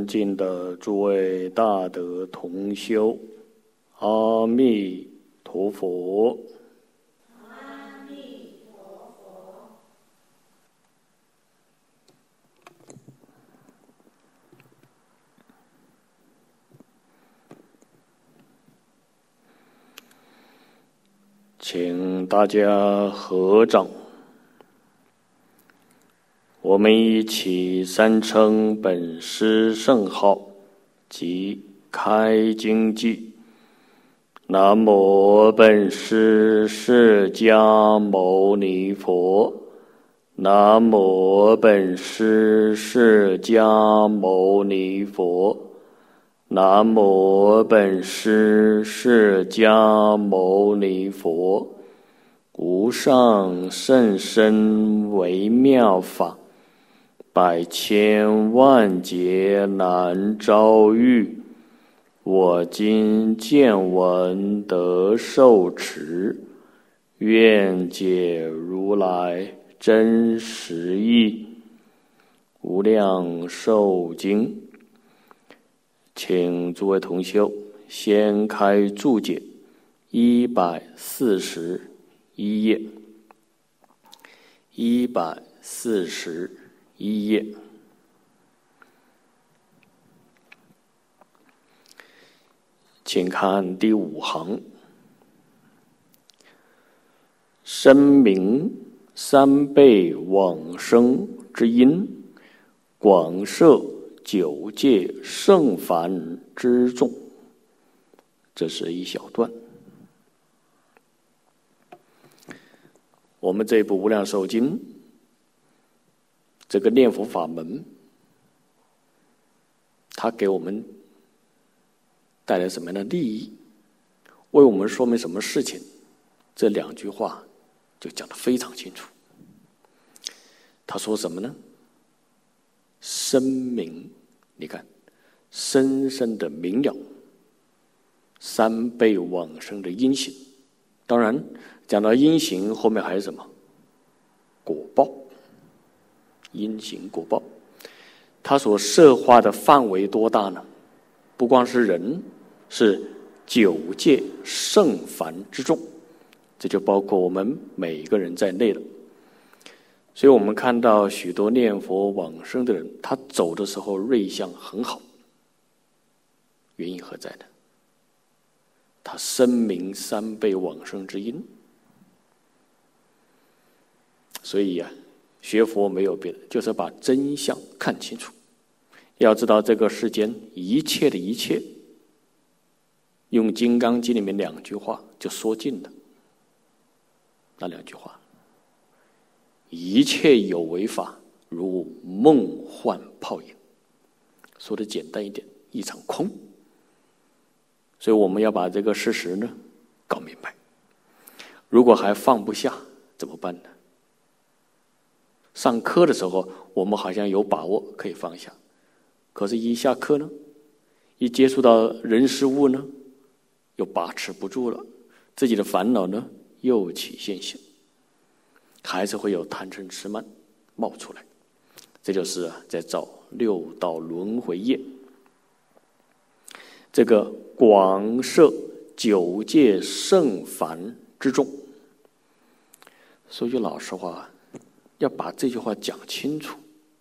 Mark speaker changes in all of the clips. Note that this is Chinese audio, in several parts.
Speaker 1: 尊敬的诸位大德同修，阿弥陀佛。
Speaker 2: 阿弥陀佛。
Speaker 1: 请大家合掌，我们一起三称本师圣号及开经偈。南无本师释迦牟尼佛，南无本师释迦牟尼佛，南无本师释迦牟尼佛。无上甚深微妙法，百千万劫难遭遇。我今见闻得受持，愿解如来真实义。无量寿经，请诸位同修先开注解141页，141页。请看第5行，声明三辈往生之因，广摄九界圣凡之众。这是一小段。我们这部《无量寿经》这个念佛法门，它给我们带来什么样的利益，为我们说明什么事情，这2句话就讲得非常清楚。他说什么呢？声明，你看，深深的明了三辈往生的因行。当然讲到因行，后面还是什么？果报。因行果报，它所摄化的范围多大呢？不光是人，是九界圣凡之众，这就包括我们每一个人在内了。所以我们看到许多念佛往生的人，他走的时候瑞相很好，原因何在呢？他声明三辈往生之因。所以学佛没有别的，就是把真相看清楚。要知道这个世间一切的一切，用《金刚经》里面2句话就说尽了。那2句话：一切有为法，如梦幻泡影。说的简单一点，一场空。所以我们要把这个事实呢搞明白。如果还放不下，怎么办呢？上课的时候，我们好像有把握可以放下，可是一下课呢，一接触到人事物呢，又把持不住了，自己的烦恼呢又起现行，还是会有贪嗔痴慢冒出来。这就是在造6道轮回业。这个广摄九界圣凡之众，说句老实话，要把这句话讲清楚，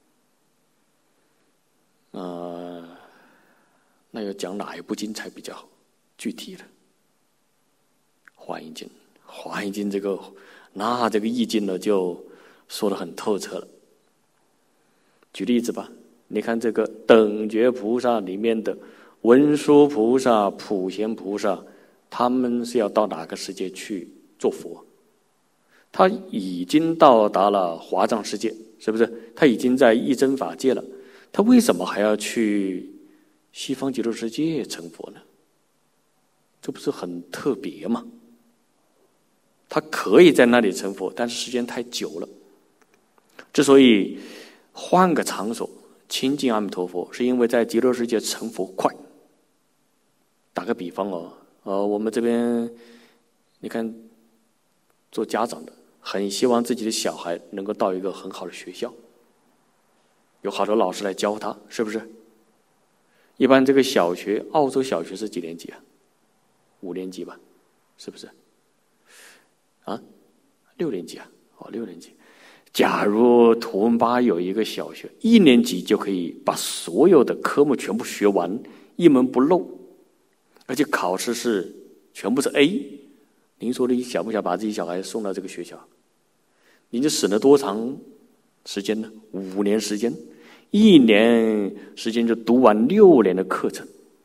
Speaker 1: 那要讲哪一部经才比较具体的？华严经，华严经这个意境呢，就说得很透彻了。举例子吧，你看这个等觉菩萨里面的文殊菩萨、普贤菩萨，他们是要到哪个世界去做佛？他已经到达了华藏世界，是不是？他已经在一真法界了，他为什么还要去西方极乐世界成佛呢？这不是很特别吗？他可以在那里成佛，但是时间太久了。之所以换个场所亲近阿弥陀佛，是因为在极乐世界成佛快。打个比方我们这边你看做家长的很希望自己的小孩能够到一个很好的学校，有好多老师来教他，是不是？ 一般这个小学，澳洲小学是几年级啊？5年级吧，是不是？啊，6年级啊，6年级。假如图文巴有一个小学，1年级就可以把所有的科目全部学完，一门不漏，而且考试是全部是 A， 您说你想不想把自己小孩送到这个学校？您就省了多长时间呢？5年时间，1年时间就读完6年的课程。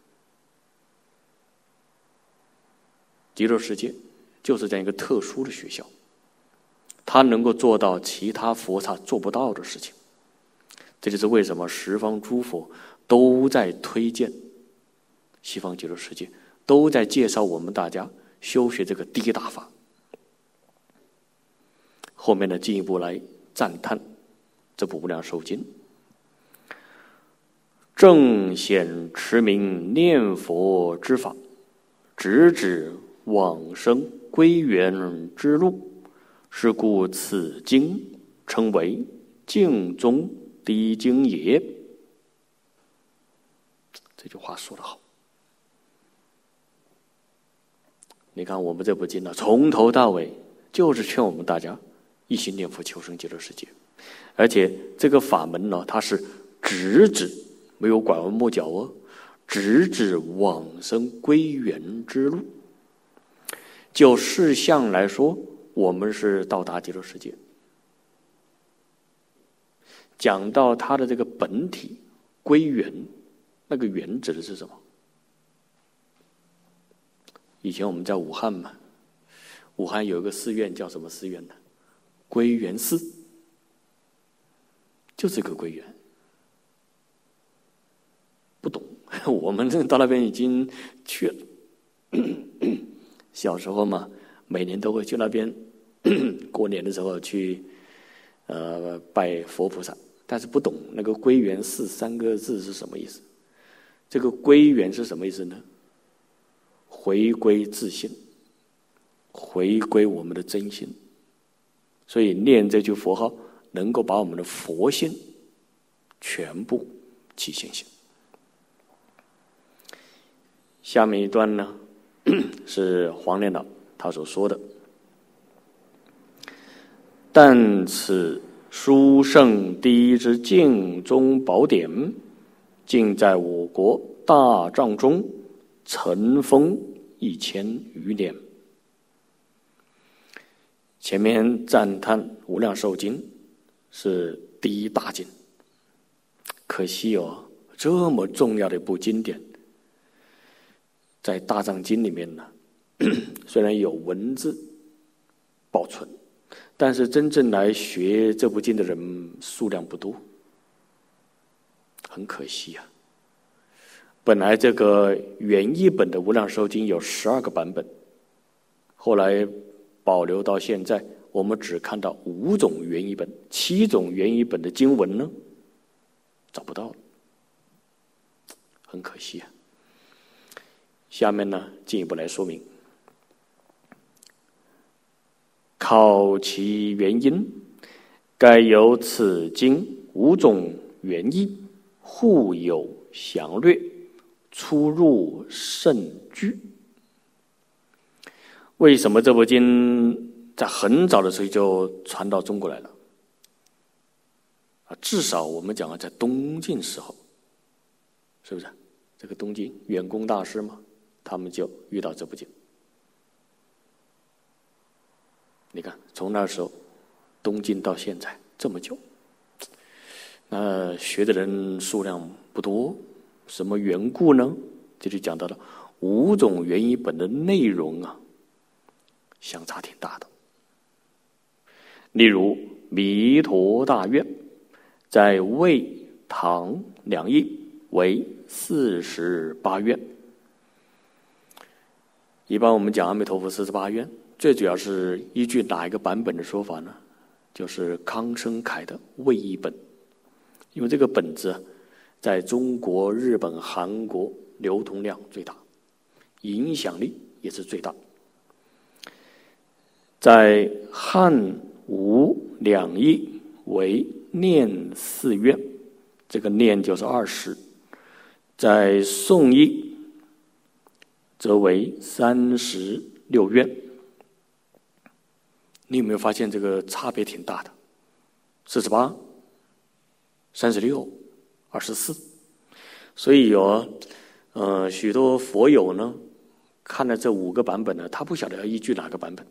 Speaker 1: 极乐世界就是这样一个特殊的学校，它能够做到其他佛刹做不到的事情。这就是为什么十方诸佛都在推荐西方极乐世界，都在介绍我们大家修学这个第一大法。后面呢，进一步来赞叹这部无量寿经，正显持名念佛之法，直指往生归元之路，是故此经称为净宗第一经也。这句话说得好。你看我们这部经呢，从头到尾就是劝我们大家一心念佛求生极乐世界，而且这个法门呢，它是直指，没有拐弯抹角哦，直指往生归元之路。就事项来说，我们是到达极乐世界。讲到它的这个本体归元，那个元指的是什么？以前我们在武汉嘛，武汉有一个寺院叫什么寺院呢？归元寺，就是个归元。不懂，我们到那边已经去了。小时候嘛，每年都会去那边，过年的时候去拜佛菩萨，但是不懂那个归元寺3个字是什么意思。这个归元是什么意思呢？回归自性，回归我们的真心。所以念这句佛号，能够把我们的佛性全部起现行。下面一段呢，是黄念老他所说的：但此殊胜第一之净宗宝典，竟在我国大藏中尘封1000余年。前面赞叹无量寿经是第一大经，可惜哦，这么重要的一部经典，在大藏经里面呢，虽然有文字保存，但是真正来学这部经的人数量不多，很可惜啊。本来这个原译本的无量寿经有12个版本，后来保留到现在，我们只看到5种原译本，7种原译本的经文呢，找不到了，很可惜啊。下面呢，进一步来说明，考其原因，该有此经5种原译，互有详略，出入甚巨。为什么这部经在很早的时候就传到中国来了？至少我们讲在东晋时候，是不是？这个东晋圆工大师嘛，他们就遇到这部经。你看，从那时候东晋到现在这么久，那学的人数量不多，什么缘故呢？这就讲到了5种原译本的内容啊，相差挺大的。例如弥陀大愿，在魏唐两译为48愿。一般我们讲阿弥陀佛48愿，最主要是依据哪一个版本的说法呢？就是康生凯的魏译本，因为这个本子在中国、日本、韩国流通量最大，影响力也是最大。在汉吴两译为念4愿，这个念就是20， 在宋译则为36愿。你有没有发现这个差别挺大的？48、36、24。所以许多佛友呢，看了这5个版本呢，他不晓得要依据哪个版本，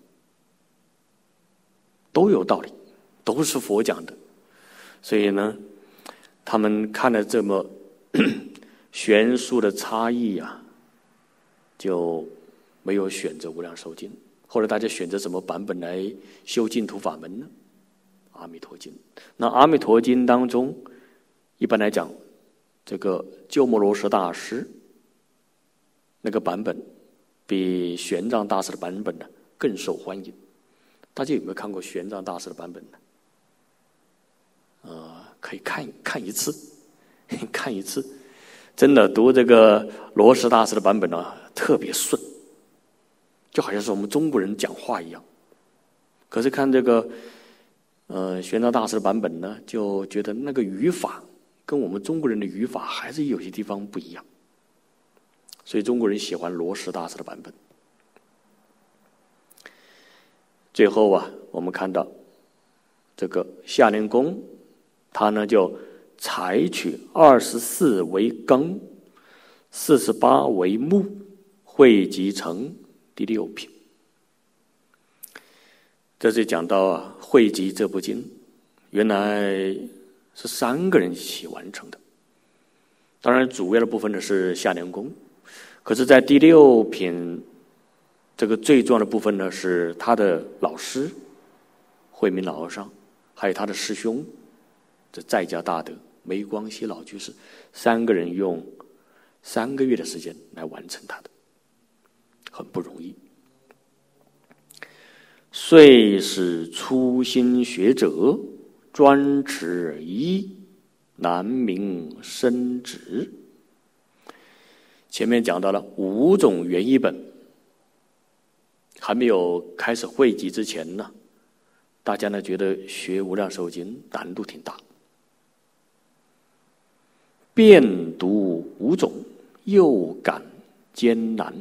Speaker 1: 都有道理，都是佛讲的。所以呢，他们看了这么悬殊的差异啊，就没有选择无量寿经。后来大家选择什么版本来修净土法门呢？阿弥陀经。那阿弥陀经当中，一般来讲，这个鸠摩罗什大师那个版本比玄奘大师的版本呢更受欢迎。大家有没有看过玄奘大师的版本呢？可以看一次，看一次。真的读这个罗什大师的版本呢，特别顺，就好像是我们中国人讲话一样。可是看这个玄奘大师的版本呢，就觉得那个语法跟我们中国人的语法还是有些地方不一样，所以中国人喜欢罗什大师的版本。最后啊，我们看到这个夏令公，他呢就采取24为纲，48为目，汇集成第6品。这就讲到啊，汇集这部经原来是3个人一起完成的。当然主要的部分呢是夏令公，可是在第6品这个最重要的部分呢，是他的老师慧明老和尚，还有他的师兄这在家大德梅光熙老居士，3个人用3个月的时间来完成他的，很不容易。遂使初心学者专持一，难明深旨。前面讲到了5种原译本，还没有开始汇集之前呢，大家呢觉得学无量寿经难度挺大，遍读5种又感艰难。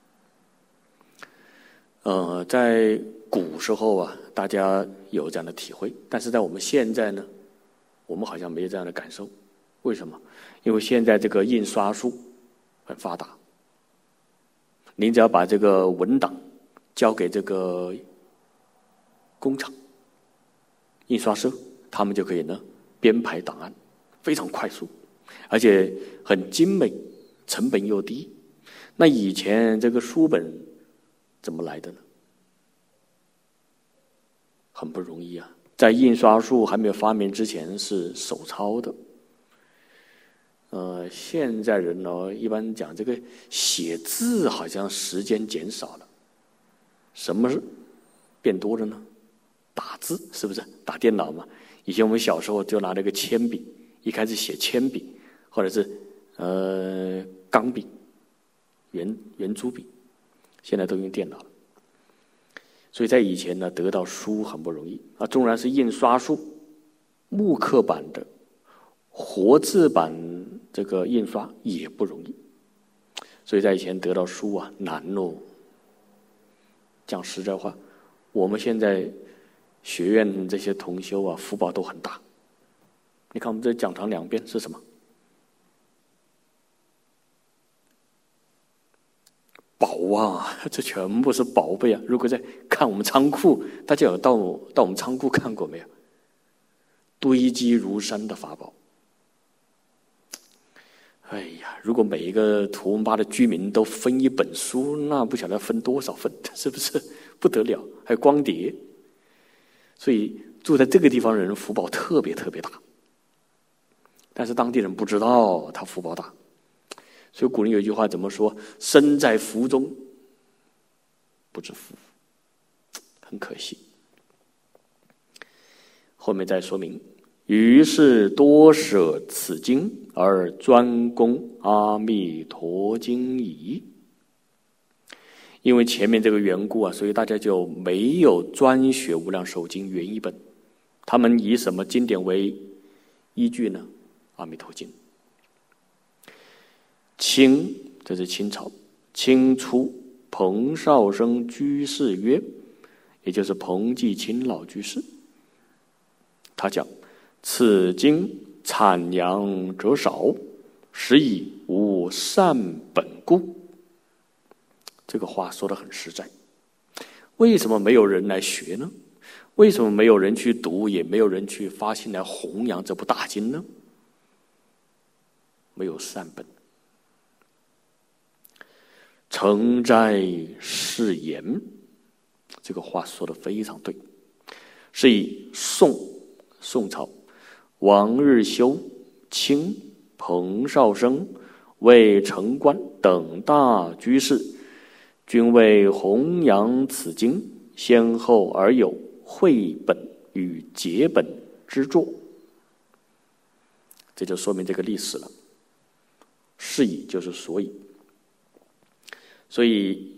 Speaker 1: 在古时候啊，大家有这样的体会，但是在我们现在呢，我们好像没有这样的感受。为什么？因为现在这个印刷术很发达，您只要把这个文档交给这个工厂、印刷社，他们就可以呢编排档案，非常快速，而且很精美，成本又低。那以前这个书本怎么来的呢？很不容易啊！在印刷术还没有发明之前是手抄的。现在人呢，一般讲这个写字好像时间减少了，什么变多了呢？打字，是不是？打电脑嘛。以前我们小时候就拿那个铅笔，一开始写铅笔，或者是钢笔、圆珠笔，现在都用电脑了。所以在以前呢，得到书很不容易啊。纵然是印刷术、木刻版的、活字版这个印刷也不容易，所以在以前得到书啊难哦。讲实在话，我们现在学院这些同修啊，福报都很大。你看我们这讲堂2边是什么？宝啊，这全部是宝贝啊！如果在看我们仓库，大家有到我们仓库看过没有？堆积如山的法宝。哎呀，如果每一个图文巴的居民都分1本书，那不晓得分多少份，是不是不得了？还有光碟，所以住在这个地方的人福报特别特别大。但是当地人不知道他福报大。所以古人有一句话怎么说？身在福中不知福，很可惜。后面再说明，于是多舍此经而专攻阿弥陀经矣。因为前面这个缘故啊，所以大家就没有专学无量寿经原译本。他们以什么经典为依据呢？阿弥陀经。 清，这是清朝，清初彭绍生居士曰，也就是彭继清老居士，他讲：此经产阳者少，实以无善本故。这个话说得很实在。为什么没有人来学呢？为什么没有人去读，也没有人去发心来弘扬这部大经呢？没有善本。诚哉是言，这个话说得非常对。是以宋朝王日修、清、彭绍生、魏承观等大居士，均为弘扬此经，先后而有汇本与结本之作。这就说明这个历史了。是以就是所以。所以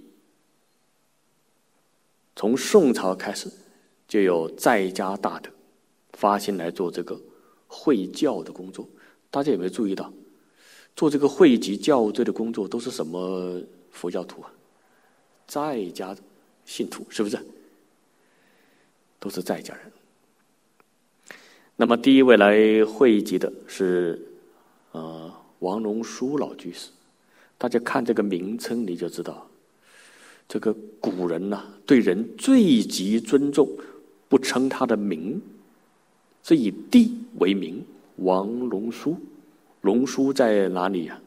Speaker 1: 从宋朝开始，就有在家大德发心来做这个会教的工作。大家有没有注意到，做这个汇集校对的工作都是什么佛教徒啊？在家信徒，是不是？都是在家人。那么第一位来汇集的是王龙书老居士。大家看这个名称你就知道，这个古人对人最极尊重，不称他的名，是以地为名。王龙书，龙书在哪里呀？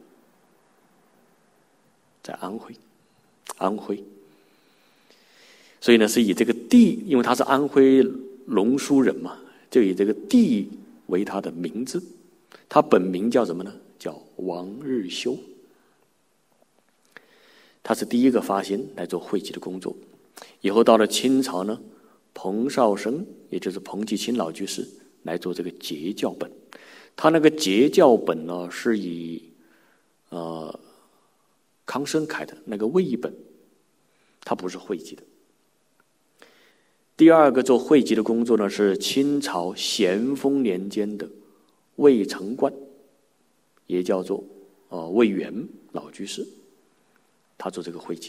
Speaker 1: 在安徽。所以呢，是以这个地，因为他是安徽龙书人嘛，就以这个地为他的名字。他本名叫什么呢？叫王日修。他是第一个发心来做汇集的工作。以后到了清朝呢，彭绍生，也就是彭继清老居士来做这个结教本。他那个结教本呢，是以康生开的那个魏本，他不是汇集的。第二个做汇集的工作呢，是清朝咸丰年间的魏承观，也叫做魏源老居士，他做这个汇集。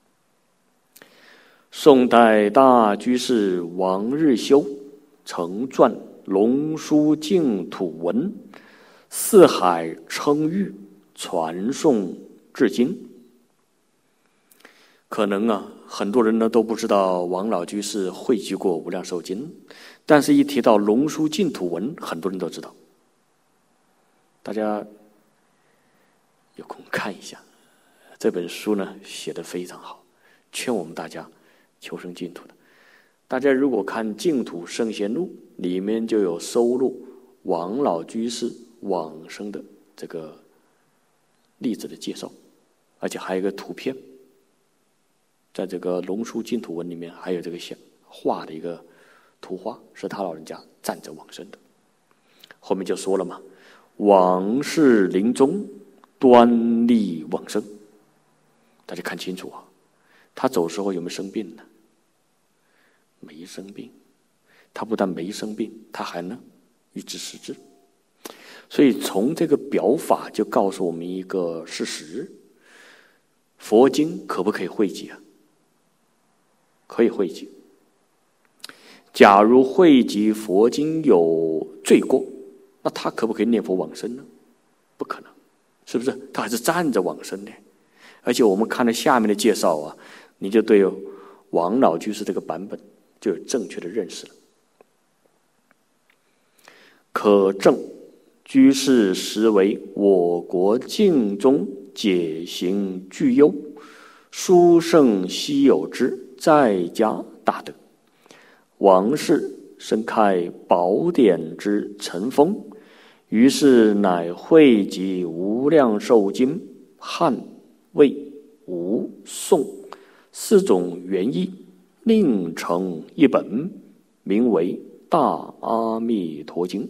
Speaker 1: 宋代大居士王日修曾撰《龙书净土文》，四海称誉，传颂至今。可能很多人都不知道王老居士汇集过《无量寿经》，但是一提到《龙书净土文》，很多人都知道。大家有空看一下这本书呢，写得非常好，劝我们大家求生净土的。大家如果看《净土圣贤录》，里面就有收录王老居士往生的这个例子的介绍，而且还有一个图片。在这个龙书净土文里面还有这个画的一个图画，是他老人家站着往生的。后面就说了嘛，往事临终，端立往生。大家看清楚他走时候有没有生病呢？没生病。他不但没生病，他还预知时至。所以从这个表法就告诉我们一个事实：佛经可不可以汇集啊？可以汇集。假如汇集佛经有罪过，那他可不可以念佛往生呢？不可能，是不是？他还是站着往生的。而且我们看了下面的介绍你就对王老居士这个版本就有正确的认识了。可证居士实为我国净宗解行具优，殊胜稀有之在家大德。王氏深开宝典之尘封，于是乃汇集无量寿经汉、魏、吴、宋四种原义，另成一本，名为《大阿弥陀经》。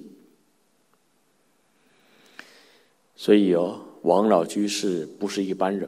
Speaker 1: 所以王老居士不是一般人，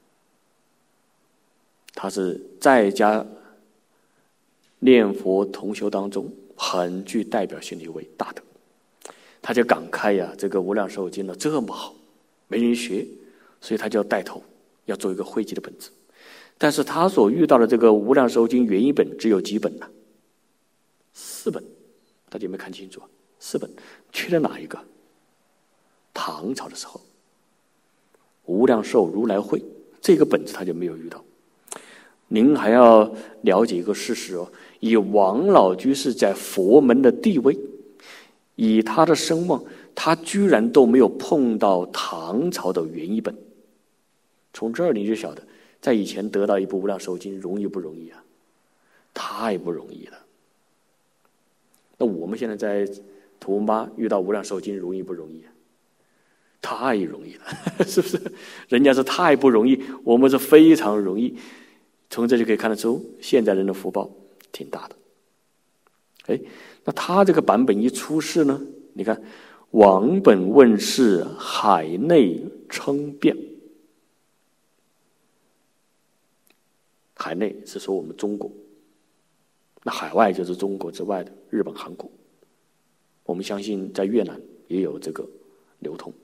Speaker 1: 他是在家念佛同修当中很具代表性的一位大德。他就感慨这个无量寿经这么好，没人学， 所以他就要带头，要做一个汇集的本子。但是他所遇到的这个《无量寿经》原译本只有几本呢？4本，大家有没有看清楚？4本，缺了哪一个？唐朝的时候，无量寿如来会这个本子他就没有遇到。您还要了解一个事实以王老居士在佛门的地位，以他的声望，他居然都没有碰到唐朝的原译本。从这儿你就晓得，在以前得到一部《无量寿经》容易不容易啊？太不容易了。那我们现在在图文吧遇到《无量寿经》容易不容易啊？太容易了，是不是？人家是太不容易，我们是非常容易。从这就可以看得出，现在人的福报挺大的。那他这个版本一出世呢，你看，王本问世，海内称遍。海内是说我们中国，那海外就是中国之外的日本、韩国。我们相信在越南也有这个流通。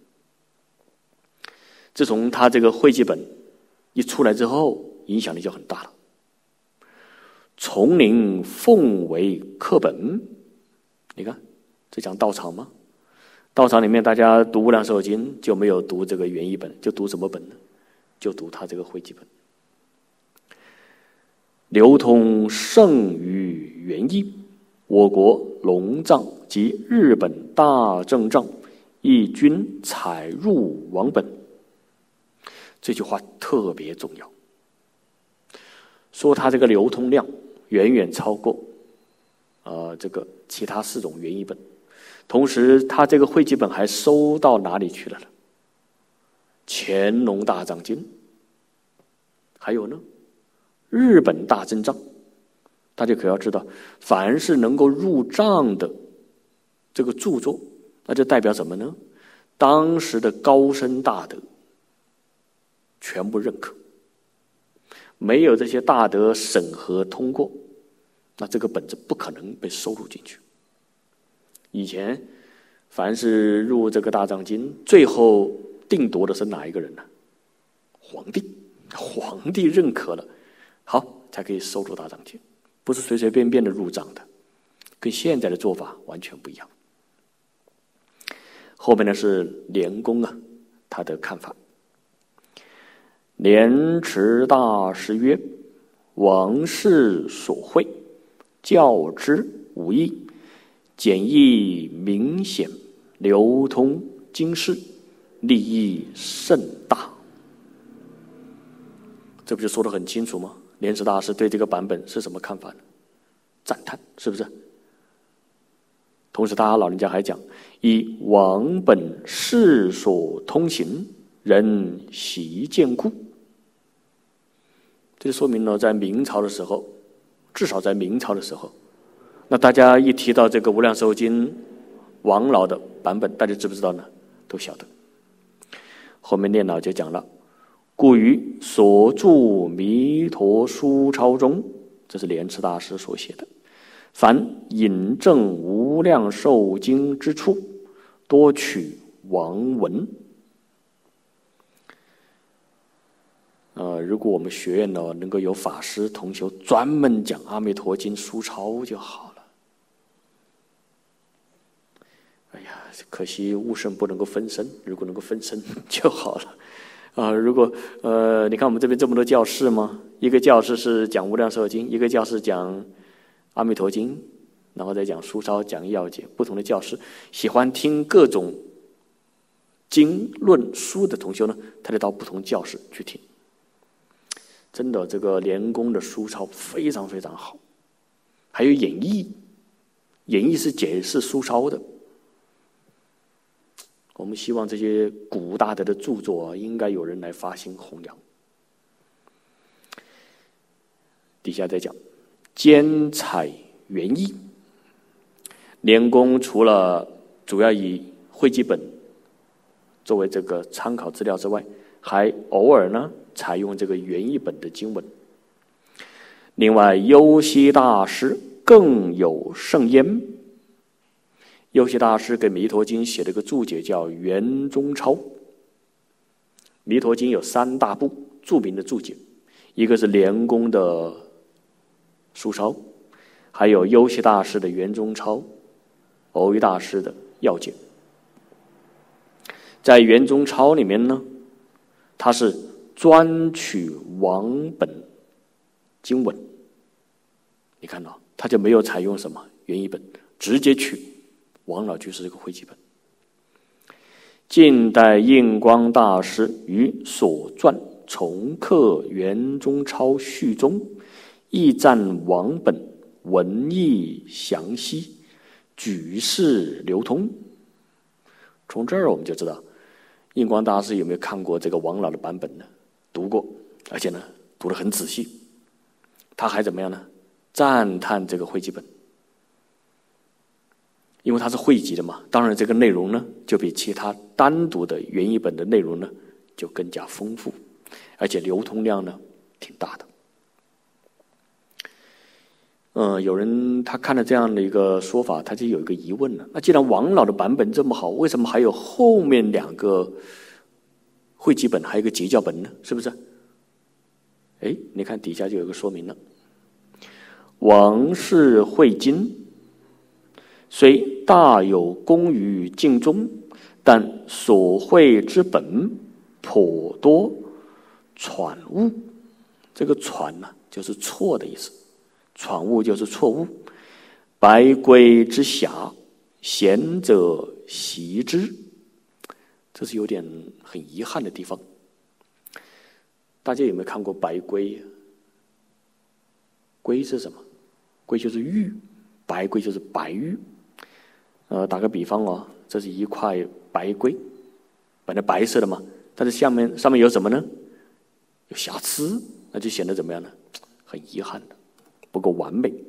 Speaker 1: 自从他这个汇集本一出来之后，影响力就很大了。丛林奉为课本，你看，这讲道场吗？道场里面大家读《无量寿经》就没有读这个原译本，就读什么本呢？就读他这个汇集本。流通胜于原译，我国龙藏及日本大正藏亦均采入王本。这句话特别重要，说它这个流通量远远超过这个其他4种原译本，同时它这个汇集本还收到哪里去了呢？乾隆大藏经，还有呢日本大正藏。大家可要知道，凡是能够入藏的这个著作，那就代表什么呢？当时的高僧大德全部认可，没有这些大德审核通过，那这个本子不可能被收录进去。以前凡是入这个大藏经，最后定夺的是哪一个人呢？皇帝，皇帝认可了，好才可以收录大藏经，不是随随便便的入藏的，跟现在的做法完全不一样。后面呢是莲公他的看法。莲池大师曰：王室所会，教之无异，简易明显，流通经世，利益甚大。这不就说得很清楚吗？莲池大师对这个版本是什么看法呢？赞叹，是不是？同时他老人家还讲，以王本世所通行，人习见故。这就说明了，在明朝的时候，至少在明朝的时候，那大家一提到这个《无量寿经》王老的版本，大家知不知道呢？都晓得。后面念老就讲了，故于所著弥陀书钞中，这是莲池大师所写的，凡引证无量寿经之处，多取王文。如果我们学院呢能够有法师同修专门讲阿弥陀经书钞就好了。哎呀，可惜悟圣不能够分身，如果能够分身就好了。如果你看我们这边这么多教室吗？一个教室是讲无量寿经，一个教室讲阿弥陀经，然后再讲书钞，讲要解。不同的教室喜欢听各种经论书的同修呢，他得到不同教室去听。真的，这个莲公的书钞非常非常好，还有演义，演义是解释书钞的。我们希望这些古大德的著作应该有人来发心弘扬。底下再讲兼采原义，莲公除了主要以汇集本作为这个参考资料之外，还偶尔呢采用这个原译本的经文。另外，优西大师更有甚焉。优西大师给《弥陀经》写了个注解，叫圆中钞。《 弥陀经有3大部著名的注解，一个是莲公的疏钞，还有优溪大师的圆中钞，偶遇大师的要解。在圆中钞里面呢，它是专取王本经文，你看到他就没有采用什么原译本，直接取王老居士这个汇集本。近代印光大师于所传重刻圆中钞序中，亦赞王本文义详细，举世流通。从这儿我们就知道印光大师有没有看过这个王老的版本呢？读过，而且呢读得很仔细。他还怎么样呢？赞叹这个汇集本，因为它是汇集的嘛，当然这个内容呢就比其他单独的原译本的内容呢就更加丰富，而且流通量呢挺大的。有人他看了这样的一个说法，他就有一个疑问了，那既然王老的版本这么好，为什么还有后面2个汇集本还有一个结教本呢？是不是？你看底下就有个说明了，王氏汇经虽大有功于经中，但所绘之本颇多传误。这个传呢就是错的意思，传误就是错误。百归之暇，贤者习之，这是有点很遗憾的地方。大家有没有看过白龟？龟是什么？龟就是玉，白龟就是白玉。打个比方哦，这是一块白龟，本来白色的嘛，但是上面有什么呢？有瑕疵，那就显得怎么样呢？很遗憾的，不够完美。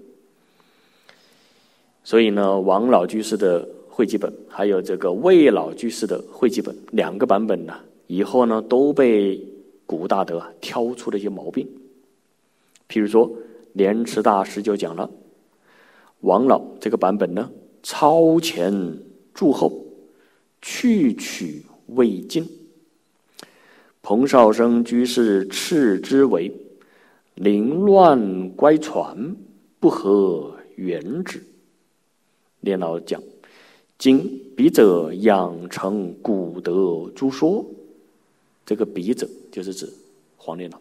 Speaker 1: 所以呢，王老居士的汇集本还有这个魏老居士的汇集本2个版本呢，以后呢都被古大德挑出了一些毛病。譬如说莲池大师就讲了，王老这个版本呢超前注后，去取未尽。彭绍生居士斥之为凌乱乖传，不合原旨。莲老讲，今笔者养成古德诸说，这个笔者就是指黄莲老。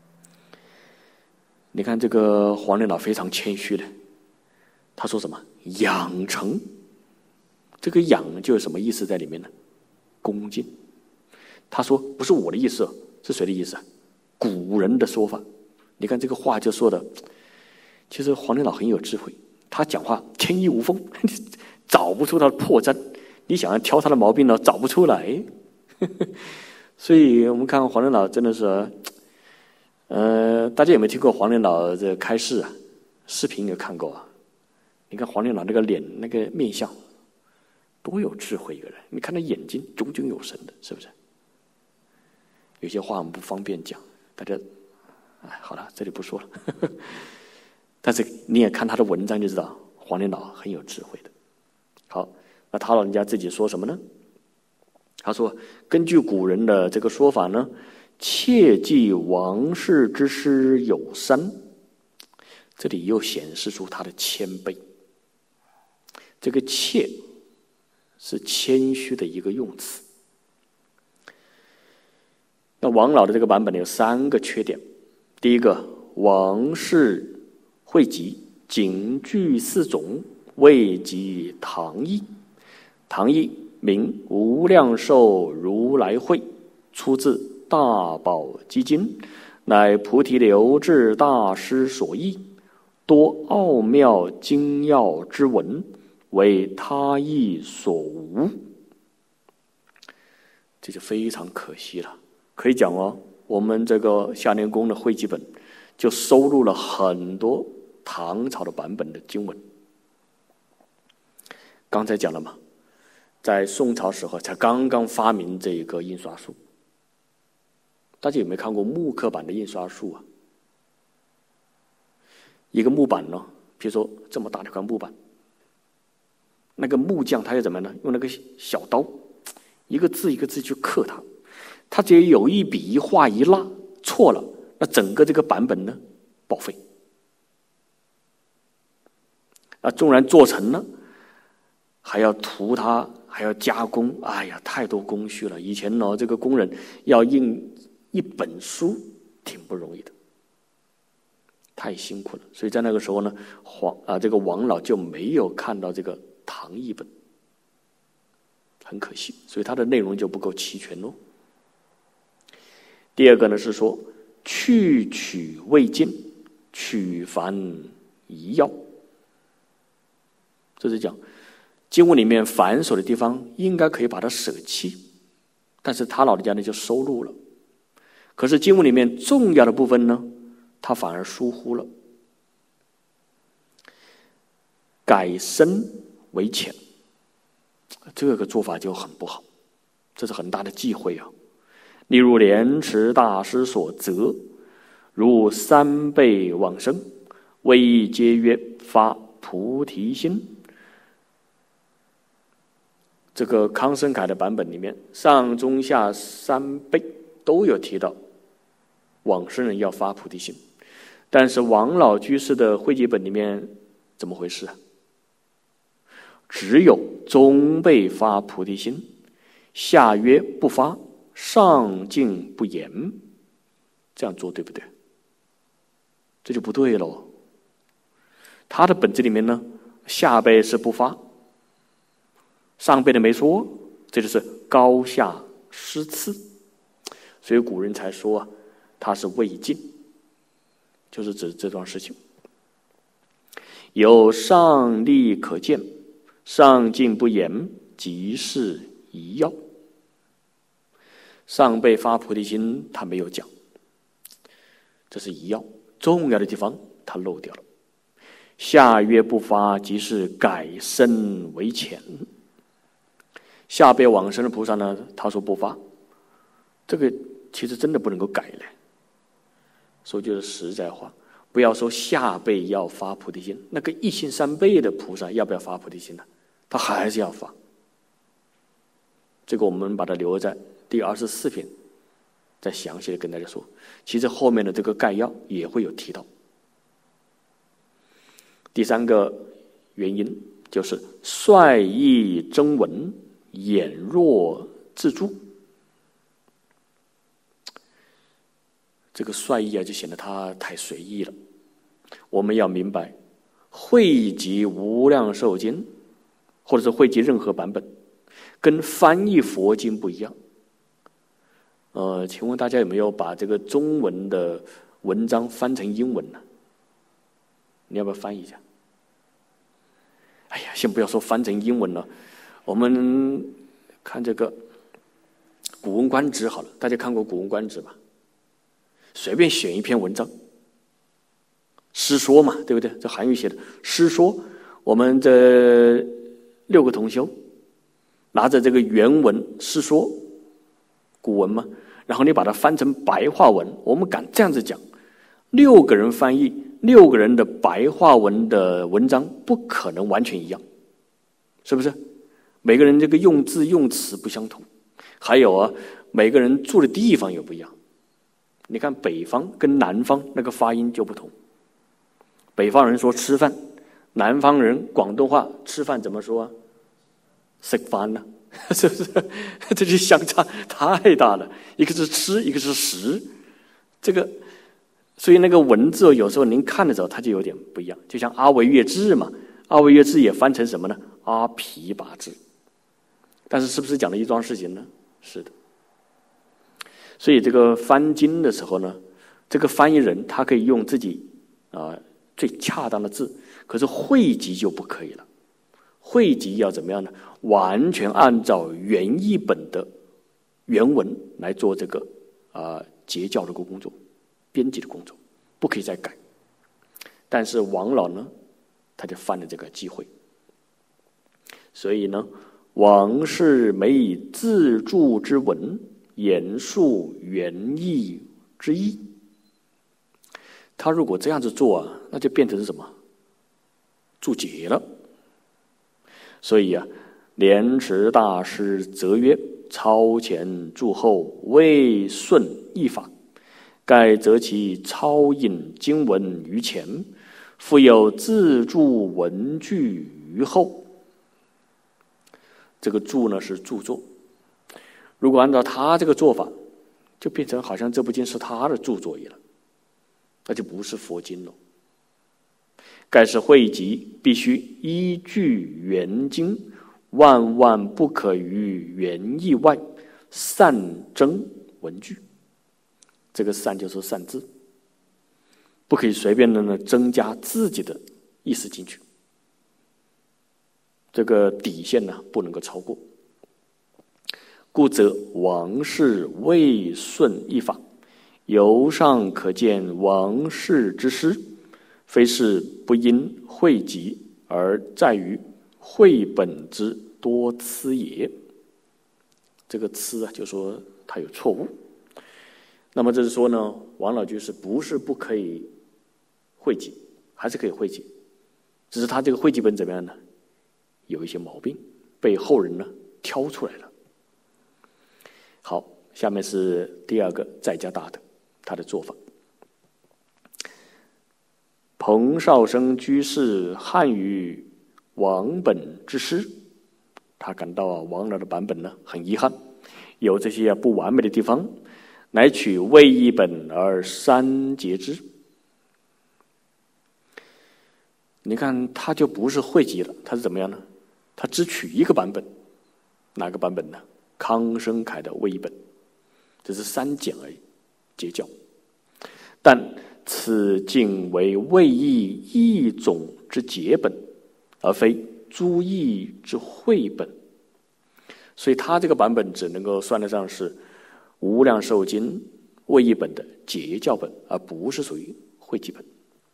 Speaker 1: 你看这个黄莲老非常谦虚的，他说什么？养成，这个养就有什么意思在里面呢？恭敬。他说不是我的意思，是谁的意思啊？古人的说法。你看这个话就说的，其实黄莲老很有智慧，他讲话天衣无缝，找不出他的破绽，你想要挑他的毛病呢，找不出来。所以我们看黄莲老真的是，大家有没有听过黄莲老这开示啊？视频有看过啊？你看黄莲老那个脸那个面相，多有智慧一个人！你看他眼睛炯炯有神的，是不是？有些话我们不方便讲，大家，好了，这里不说了。但是你也看他的文章就知道，黄莲老很有智慧的。好，那他老人家自己说什么呢？他说，根据古人的这个说法呢，切记王氏之师有3，这里又显示出他的谦卑。这个切是谦虚的一个用词。那王老的这个版本有3个缺点。第一个，王氏汇集仅具4种，未及唐译。唐译名无量寿如来会，出自大宝积经，乃菩提流智大师所译，多奥妙精要之文，为他译所无。这就非常可惜了。可以讲哦，我们这个夏莲公的汇集本就收录了很多唐朝的版本的经文。刚才讲了嘛，在宋朝时候才刚刚发明这个印刷术。大家有没有看过木刻版的印刷术啊？一个木板呢，比如说这么大的一块木板，那个木匠他要怎么呢？用那个小刀，一个字一个字去刻它。 他只要有一笔一画一捺错了，那整个这个版本呢报废。纵然做成了，还要涂它，还要加工，哎呀，太多工序了。以前呢，这个工人要印一本书挺不容易的，太辛苦了。所以在那个时候呢，这个王老就没有看到这个唐译本，很可惜，所以它的内容就不够齐全喽。第二个呢是说去取未尽，取繁宜要。这是讲经文里面繁琐的地方应该可以把它舍弃，但是他老人家呢就收录了。可是经文里面重要的部分呢，他反而疏忽了。改深为浅，这个做法就很不好，这是很大的忌讳啊。例如莲池大师所责，如三辈往生，为皆曰发菩提心。这个康生凯的版本里面，上中下三辈都有提到往生人要发菩提心，但是王老居士的汇集本里面怎么回事啊？只有中辈发菩提心，下曰不发，上敬不言，这样做对不对？这就不对喽。他的本子里面呢，下辈是不发，上辈的没说，这就是高下失次，所以古人才说他是未尽，就是指这桩事情。有上例可见，上敬不言，即是宜要。上辈发菩提心他没有讲，这是宜要，重要的地方他漏掉了。下曰不发，即是改深为浅。下辈往生的菩萨呢，他说不发，这个其实真的不能够改了。说句实在话，不要说下辈要发菩提心，那个一心三辈的菩萨要不要发菩提心呢？他还是要发。这个我们把它留在第24篇再详细的跟大家说，其实后面的这个概要也会有提到。第三个原因就是率意征文，眼若自助。这个率意就显得他太随意了。我们要明白，汇集无量寿经或者是汇集任何版本，跟翻译佛经不一样。请问大家有没有把这个中文的文章翻成英文呢？你要不要翻译一下？哎呀，先不要说翻成英文了，我们看这个《古文观止》好了，大家看过《古文观止》吧？随便选一篇文章，诗说嘛，对不对？这韩愈写的诗说，我们这6个同修拿着这个原文诗说古文嘛，然后你把它翻成白话文，我们敢这样子讲，6个人翻译6个人的白话文的文章不可能完全一样，是不是？每个人这个用字用词不相同，还有每个人住的地方也不一样。你看北方跟南方那个发音就不同，北方人说吃饭，南方人广东话吃饭怎么说啊？食饭呢，是不是？这就相差太大了，一个是吃，一个是食，这个，所以那个文字有时候您看的时候它就有点不一样。就像阿惟越致嘛，阿惟越致也翻成什么呢？阿毗跋致，但是是不是讲了一桩事情呢？是的。所以这个翻经的时候呢，这个翻译人他可以用自己最恰当的字，可是汇集就不可以了。汇集要怎么样呢？完全按照原译本的原文来做这个结校的工作，编辑的工作，不可以再改。但是王老呢，他就犯了这个忌讳。所以呢，王氏每以自注之文言述原意之意。他如果这样子做那就变成什么？注解了。所以莲池大师则曰： 超前注后，未顺译法，盖择其超引经文于前，复有自注文句于后。这个注呢是著作，如果按照他这个做法，就变成好像这部经是他的著作一样，那就不是佛经了。盖是汇集，必须依据原经，万万不可于原意外擅增文句。这个善就是擅自，不可以随便的呢增加自己的意思进去，这个底线呢不能够超过。故则王氏未顺译法，由上可见王氏之失，非是不因汇集，而在于绘本之多疵也。这个疵啊，就说他有错误。那么这是说呢，王老居士不是不可以汇集，还是可以汇集，只是他这个汇集本怎么样呢？有一些毛病，被后人呢挑出来了。好，下面是第二个在家大德他的做法。彭绍生居士汉语王本之失，他感到王老的版本呢很遗憾，有这些不完美的地方，乃取魏译本而删节之。你看，他就不是汇集了，他是怎么样呢？他只取一个版本，哪个版本呢？康生凯的魏译本，这是删减而已，截教。但此竟为魏译一种之节本，而非诸译之汇本，所以他这个版本只能够算得上是无量寿经魏译本的截教本，而不是属于汇集本。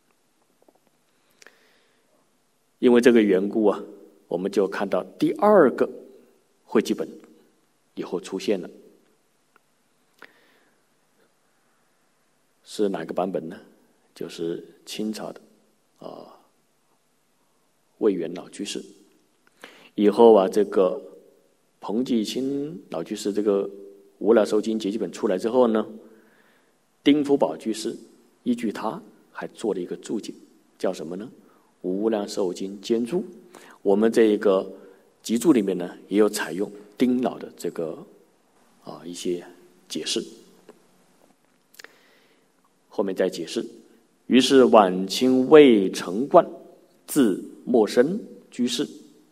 Speaker 1: 因为这个缘故啊，我们就看到第二个汇集本以后出现了，是哪个版本呢？就是清朝的魏源老居士。以后啊，这个彭继清老居士这个无量寿经节记本出来之后呢，丁福宝居士依据他还做了一个注解，叫什么呢？无量寿经兼注。我们这一个集注里面呢，也有采用丁老的这个一些解释。后面再解释，于是晚清魏承冠，字默生居士。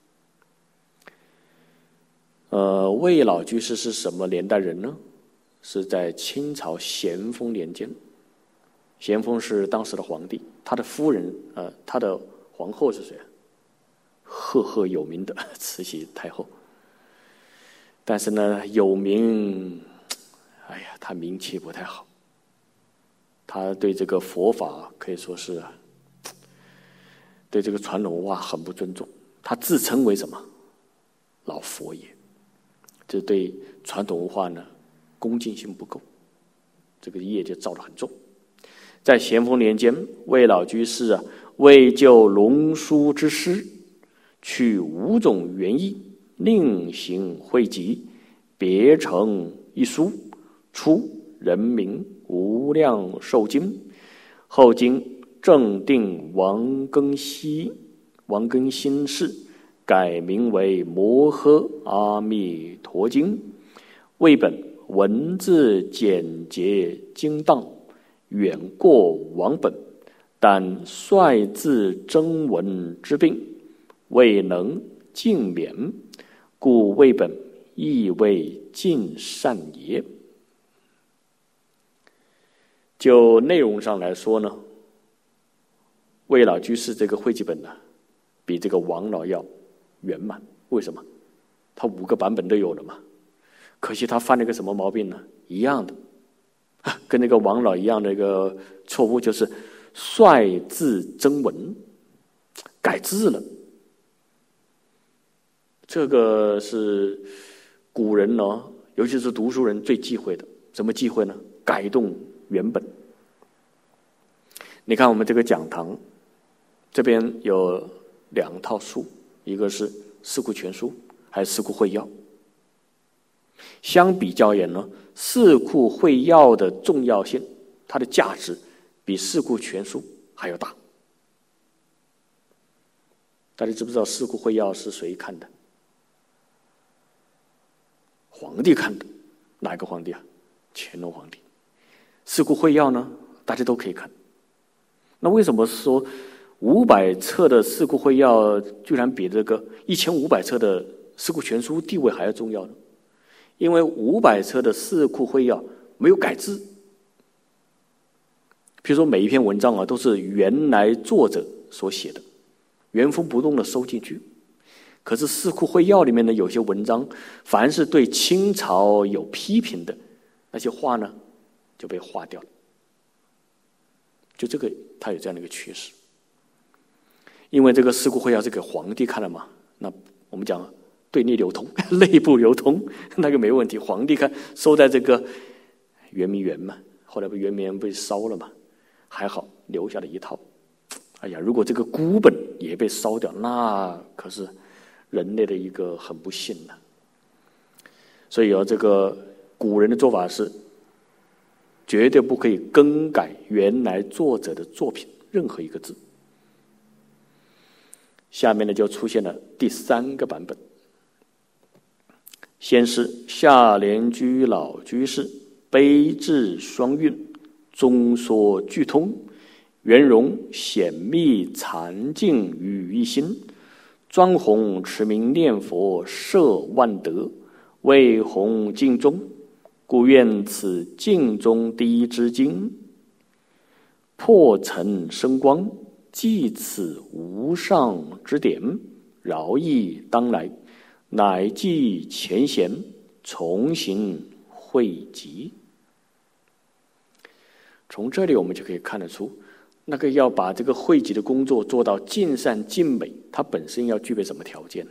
Speaker 1: 魏老居士是什么年代人呢？是在清朝咸丰年间。咸丰是当时的皇帝，他的夫人他的皇后是谁？赫赫有名的慈禧太后。但是呢，有名，哎呀，他名气不太好。他对这个佛法可以说是对这个传统文化很不尊重。他自称为什么？老佛爷。这对传统文化呢恭敬性不够，这个业就造得很重。在咸丰年间，魏老居士为救龙书之失，取5种原意，另行汇集，别成一书，出人民无量寿经。后经正定王庚新氏改名为摩诃阿弥陀经。魏本文字简洁精当，远过王本，但率字征文之病，未能尽免，故魏本亦为尽善也。就内容上来说呢，魏老居士这个汇集本呢，比这个王老要圆满。为什么？他5个版本都有了嘛。可惜他犯了个什么毛病呢？一样的，跟那个王老一样的一个错误，就是率字征文，改字了。这个是古人呢，尤其是读书人最忌讳的。怎么忌讳呢？改动原本。你看我们这个讲堂这边有2套书，一个是四库全书，还有四库会要。 相比较而言呢，四库会要的重要性，它的价值比四库全书还要大。大家知不知道四库会要是谁看的？皇帝看的。哪个皇帝啊？乾隆皇帝。四库会要呢，大家都可以看。那为什么说500册的四库会要居然比这个1500册的四库全书地位还要重要呢？因为500册的四库会要没有改字，比如说每一篇文章啊都是原来作者所写的，原封不动的收进去。可是四库会要里面的有些文章，凡是对清朝有批评的那些话呢，就被划掉了。就这个，它有这样的一个趋势。因为这个四库会要是给皇帝看了嘛，那我们讲对内流通，内部流通那个没问题。皇帝看收在这个圆明园嘛，后来不圆明园被烧了嘛，还好留下了一套。哎呀，如果这个孤本也被烧掉，那可是人类的一个很不幸了。所以这个古人的做法是，绝对不可以更改原来作者的作品任何一个字。下面呢就出现了第3个版本。先是夏莲居老居士悲智双运，中说俱通，圆融显密禅静于一心，专弘持名念佛摄万德，为弘净宗，故愿此净宗第一之经，破尘生光，即此无上之典，饶益当来，乃记前贤，重行汇集。从这里我们就可以看得出，那个要把这个汇集的工作做到尽善尽美，它本身要具备什么条件呢？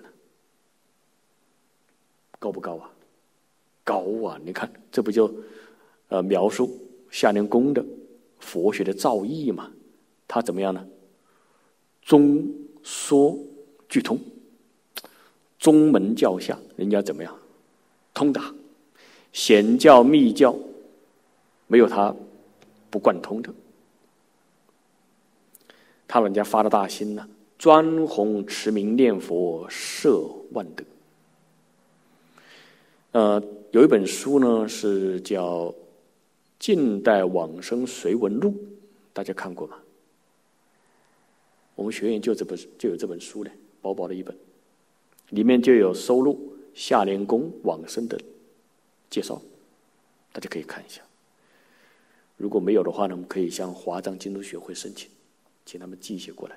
Speaker 1: 高不高啊？高啊！你看，这不就描述夏莲公的佛学的造诣嘛？他怎么样呢？中说俱通，宗门教下人家怎么样？通达，显教密教没有他不贯通的。他人家发了大心呢，专弘持名念佛摄万德。有一本书呢是叫《近代往生随文录》，大家看过吗？我们学院就有这本书呢，薄薄的一本，里面就有收录夏莲公往生的介绍，大家可以看一下。如果没有的话呢，我们可以向华藏经书学会申请，请他们寄一些过来。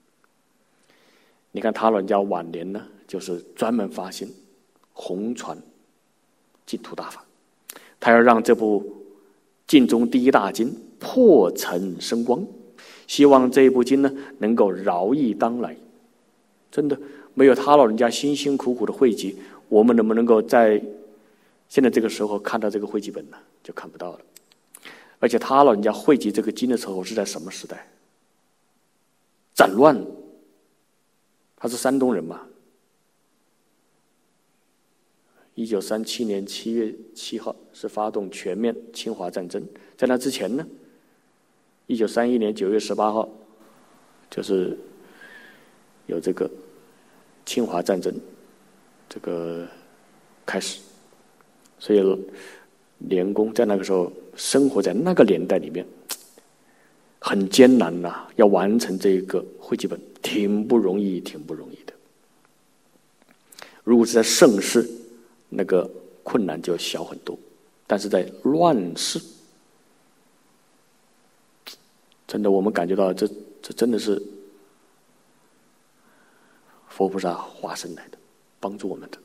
Speaker 1: 你看他老人家晚年呢，就是专门发心弘传净土大法，他要让这部净宗第一大经破尘生光，希望这一部经呢能够饶益当来。真的没有他老人家辛辛苦苦的汇集，我们能不能够在现在这个时候看到这个汇集本呢？就看不到了。而且他老人家汇集这个经的时候是在什么时代？战乱，他是山东人嘛。1937年7月7号是发动全面侵华战争，在那之前呢，1931年9月18号就是有这个侵华战争这个开始，所以莲公在那个时候生活在那个年代里面，很艰难呐，要完成这个汇集本，挺不容易，挺不容易的。如果是在盛世，那个困难就小很多，但是在乱世，真的我们感觉到这真的是佛菩萨化身来的，帮助我们的。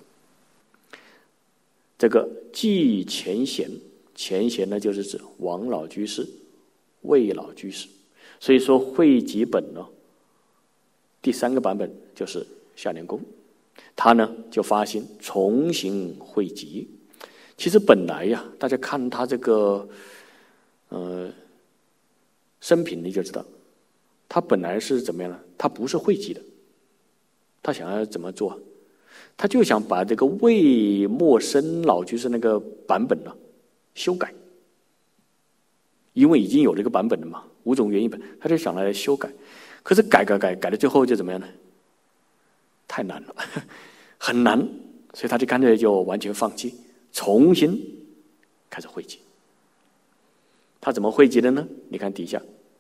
Speaker 1: 这个记前贤，前贤呢就是指王老居士、魏老居士，所以说汇集本呢，第3个版本就是夏莲公。他呢就发心重行汇集。其实本来呀，大家看他这个生平，你就知道，他本来是怎么样呢？他不是汇集的，他想要怎么做？ 他就想把这个魏默生老居士那个版本呢修改，因为已经有这个版本了嘛，5种原译本，他就想来修改。可是改到最后就怎么样呢？太难了，很难，所以他就干脆就完全放弃，重新开始汇集。他怎么汇集的呢？你看底下，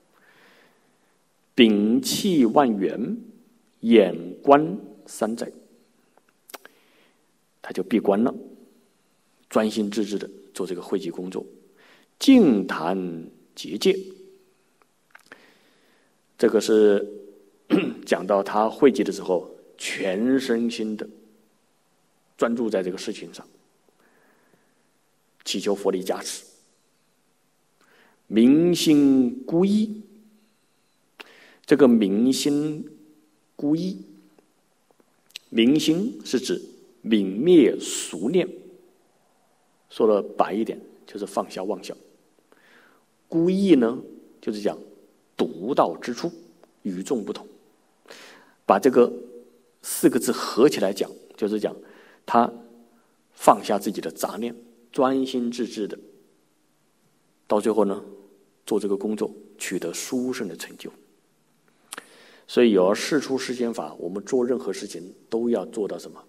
Speaker 1: 摒弃万缘，眼观三载，他就闭关了，专心致志的做这个汇集工作，净坛结界。这个是讲到他汇集的时候，全身心的专注在这个事情上，祈求佛力加持，明心孤一。这个明心孤一，明心是指泯灭俗念，说的白一点就是放下妄想。孤一呢，就是讲独到之处，与众不同。把这个4个字合起来讲，就是讲他放下自己的杂念，专心致志的，到最后呢，做这个工作，取得殊胜的成就。所以有了世出世间法，我们做任何事情都要做到什么？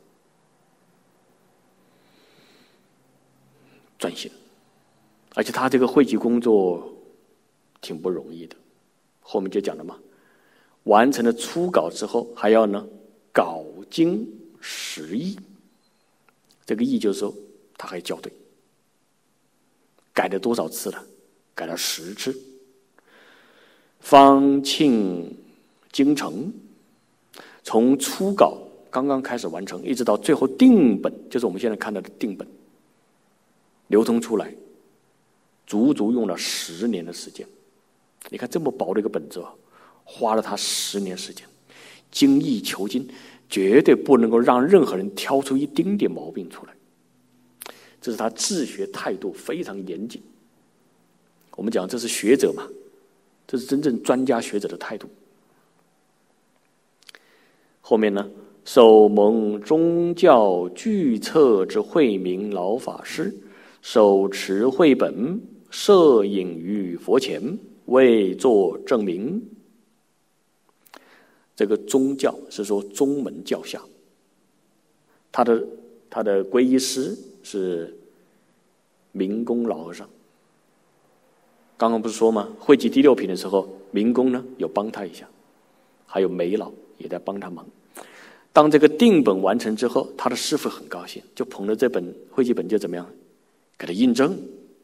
Speaker 1: 专心。而且他这个汇集工作挺不容易的，后面就讲了嘛，完成了初稿之后，还要呢稿经10译。这个译就是说他还校对，改了多少次了？改了10次。方庆京城，从初稿刚刚开始完成，一直到最后定本，就是我们现在看到的定本流通出来，足足用了10年的时间。你看这么薄的一个本子啊，花了他10年时间，精益求精，绝对不能够让任何人挑出一丁点毛病出来。这是他治学态度非常严谨。我们讲这是学者嘛，这是真正专家学者的态度。后面呢，受蒙宗教巨册之慧明老法师，手持绘本，摄影于佛前，为作证明。这个宗教是说宗门教下，他的皈依师是明公老和尚。刚刚不是说吗？汇集第6品的时候，明公呢有帮他一下，还有梅老也在帮他忙。当这个定本完成之后，他的师父很高兴，就捧着这本汇集本就怎么样，给他印证。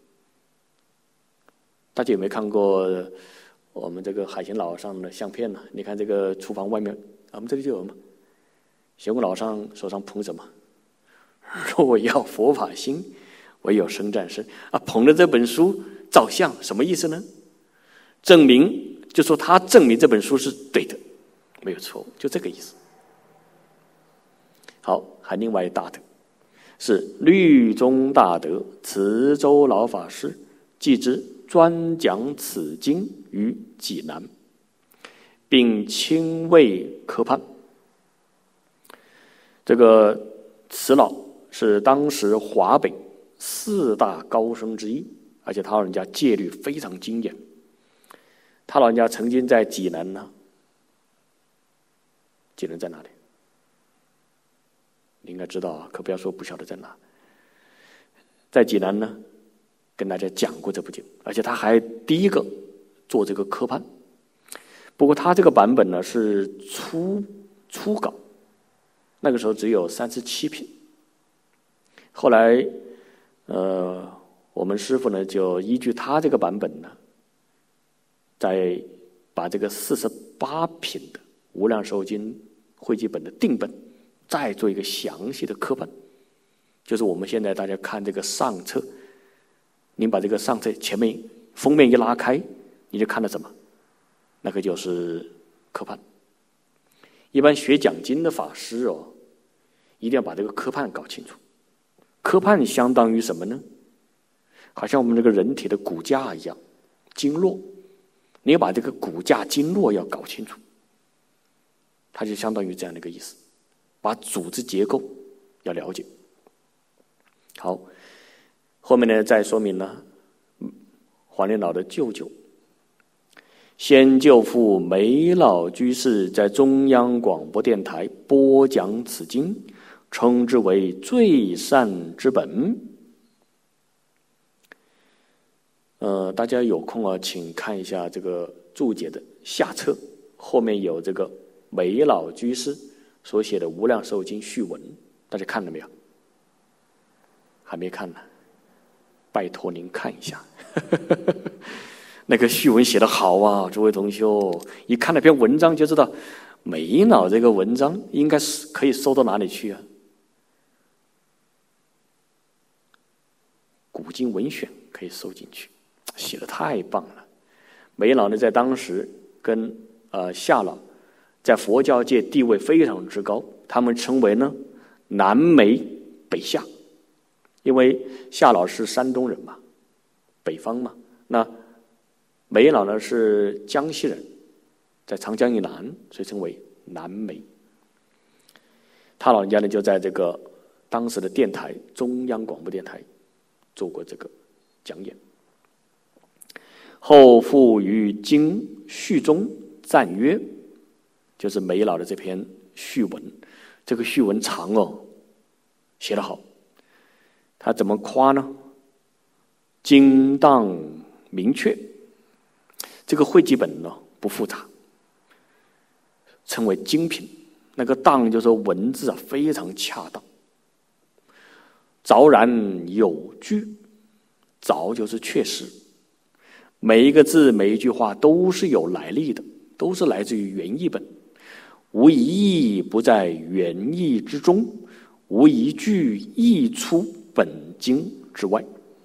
Speaker 1: 大家有没有看过我们这个海贤老和尚的相片呢？你看这个厨房外面，我们这里就有嘛。玄公老和尚手上捧什么？若要佛法兴，唯有生战身啊！捧着这本书照相，什么意思呢？证明，就说他证明这本书是对的，没有错误，就这个意思。好，还另外一大德是律宗大德慈州老法师，继之专讲此经于济南，并亲为科判。这个慈老是当时华北4大高僧之一，而且他老人家戒律非常精严。他老人家曾经在济南呢，济南在哪里？你应该知道啊，可不要说不晓得在哪。在济南呢，跟大家讲过这部经，而且他还第一个做这个科判。不过他这个版本呢是初稿，那个时候只有37品。后来我们师父呢就依据他这个版本呢，再把这个48品的《无量寿经》汇集本的定本再做一个详细的科判。就是我们现在大家看这个上册，您把这个上册前面封面一拉开，你就看到什么？那个就是科判。一般学讲经的法师哦，一定要把这个科判搞清楚。科判相当于什么呢？好像我们这个人体的骨架一样，经络，你要把这个骨架经络要搞清楚，它就相当于这样的一个意思，把组织结构要了解。好，后面呢再说明呢，黄念老的舅舅先舅父梅老居士在中央广播电台播讲此经，称之为最善之本。大家有空啊，请看一下这个注解的下册，后面有这个梅老居士所写的《无量寿经》序文，大家看了没有？还没看呢，拜托您看一下。那个序文写得好啊，诸位同修，一看那篇文章就知道，梅老这个文章应该是可以收到哪里去啊？古今文选可以收进去，写得太棒了。梅老呢，在当时跟夏老在佛教界地位非常之高，他们称为呢南梅北夏，因为夏老是山东人嘛，北方嘛，那梅老呢是江西人，在长江以南，所以称为南梅。他老人家呢就在这个当时的电台中央广播电台做过这个讲演，后附于经序中赞曰，就是梅老的这篇序文。这个序文长哦，写得好。他怎么夸呢？精当明确。这个汇集本呢不复杂，称为精品。那个当就是文字啊非常恰当，凿然有据，凿就是确实，每一个字每一句话都是有来历的，都是来自于原译本，无一义不在原意之中，无一句译出本经之外。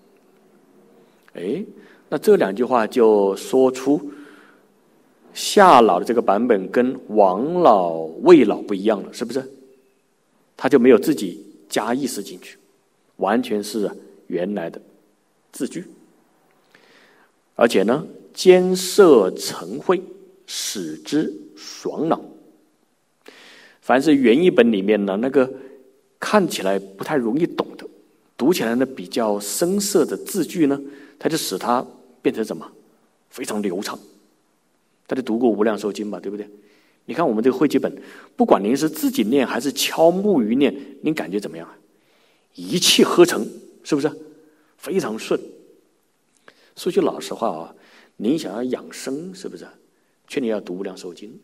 Speaker 1: 那这两句话就说出夏老的这个版本跟王老、魏老不一样了，是不是？他就没有自己加意思进去，完全是原来的字句。而且呢，兼摄成慧，使之爽朗。凡是原译本里面呢，那个看起来不太容易懂的，读起来呢比较生涩的字句呢，它就使它变成什么？非常流畅。大家读过《无量寿经》吧，对不对？你看我们这个汇集本，不管您是自己念还是敲木鱼念，您感觉怎么样啊？一气呵成，是不是？非常顺。说句老实话啊，您想要养生，是不是？劝你要读《无量寿经》。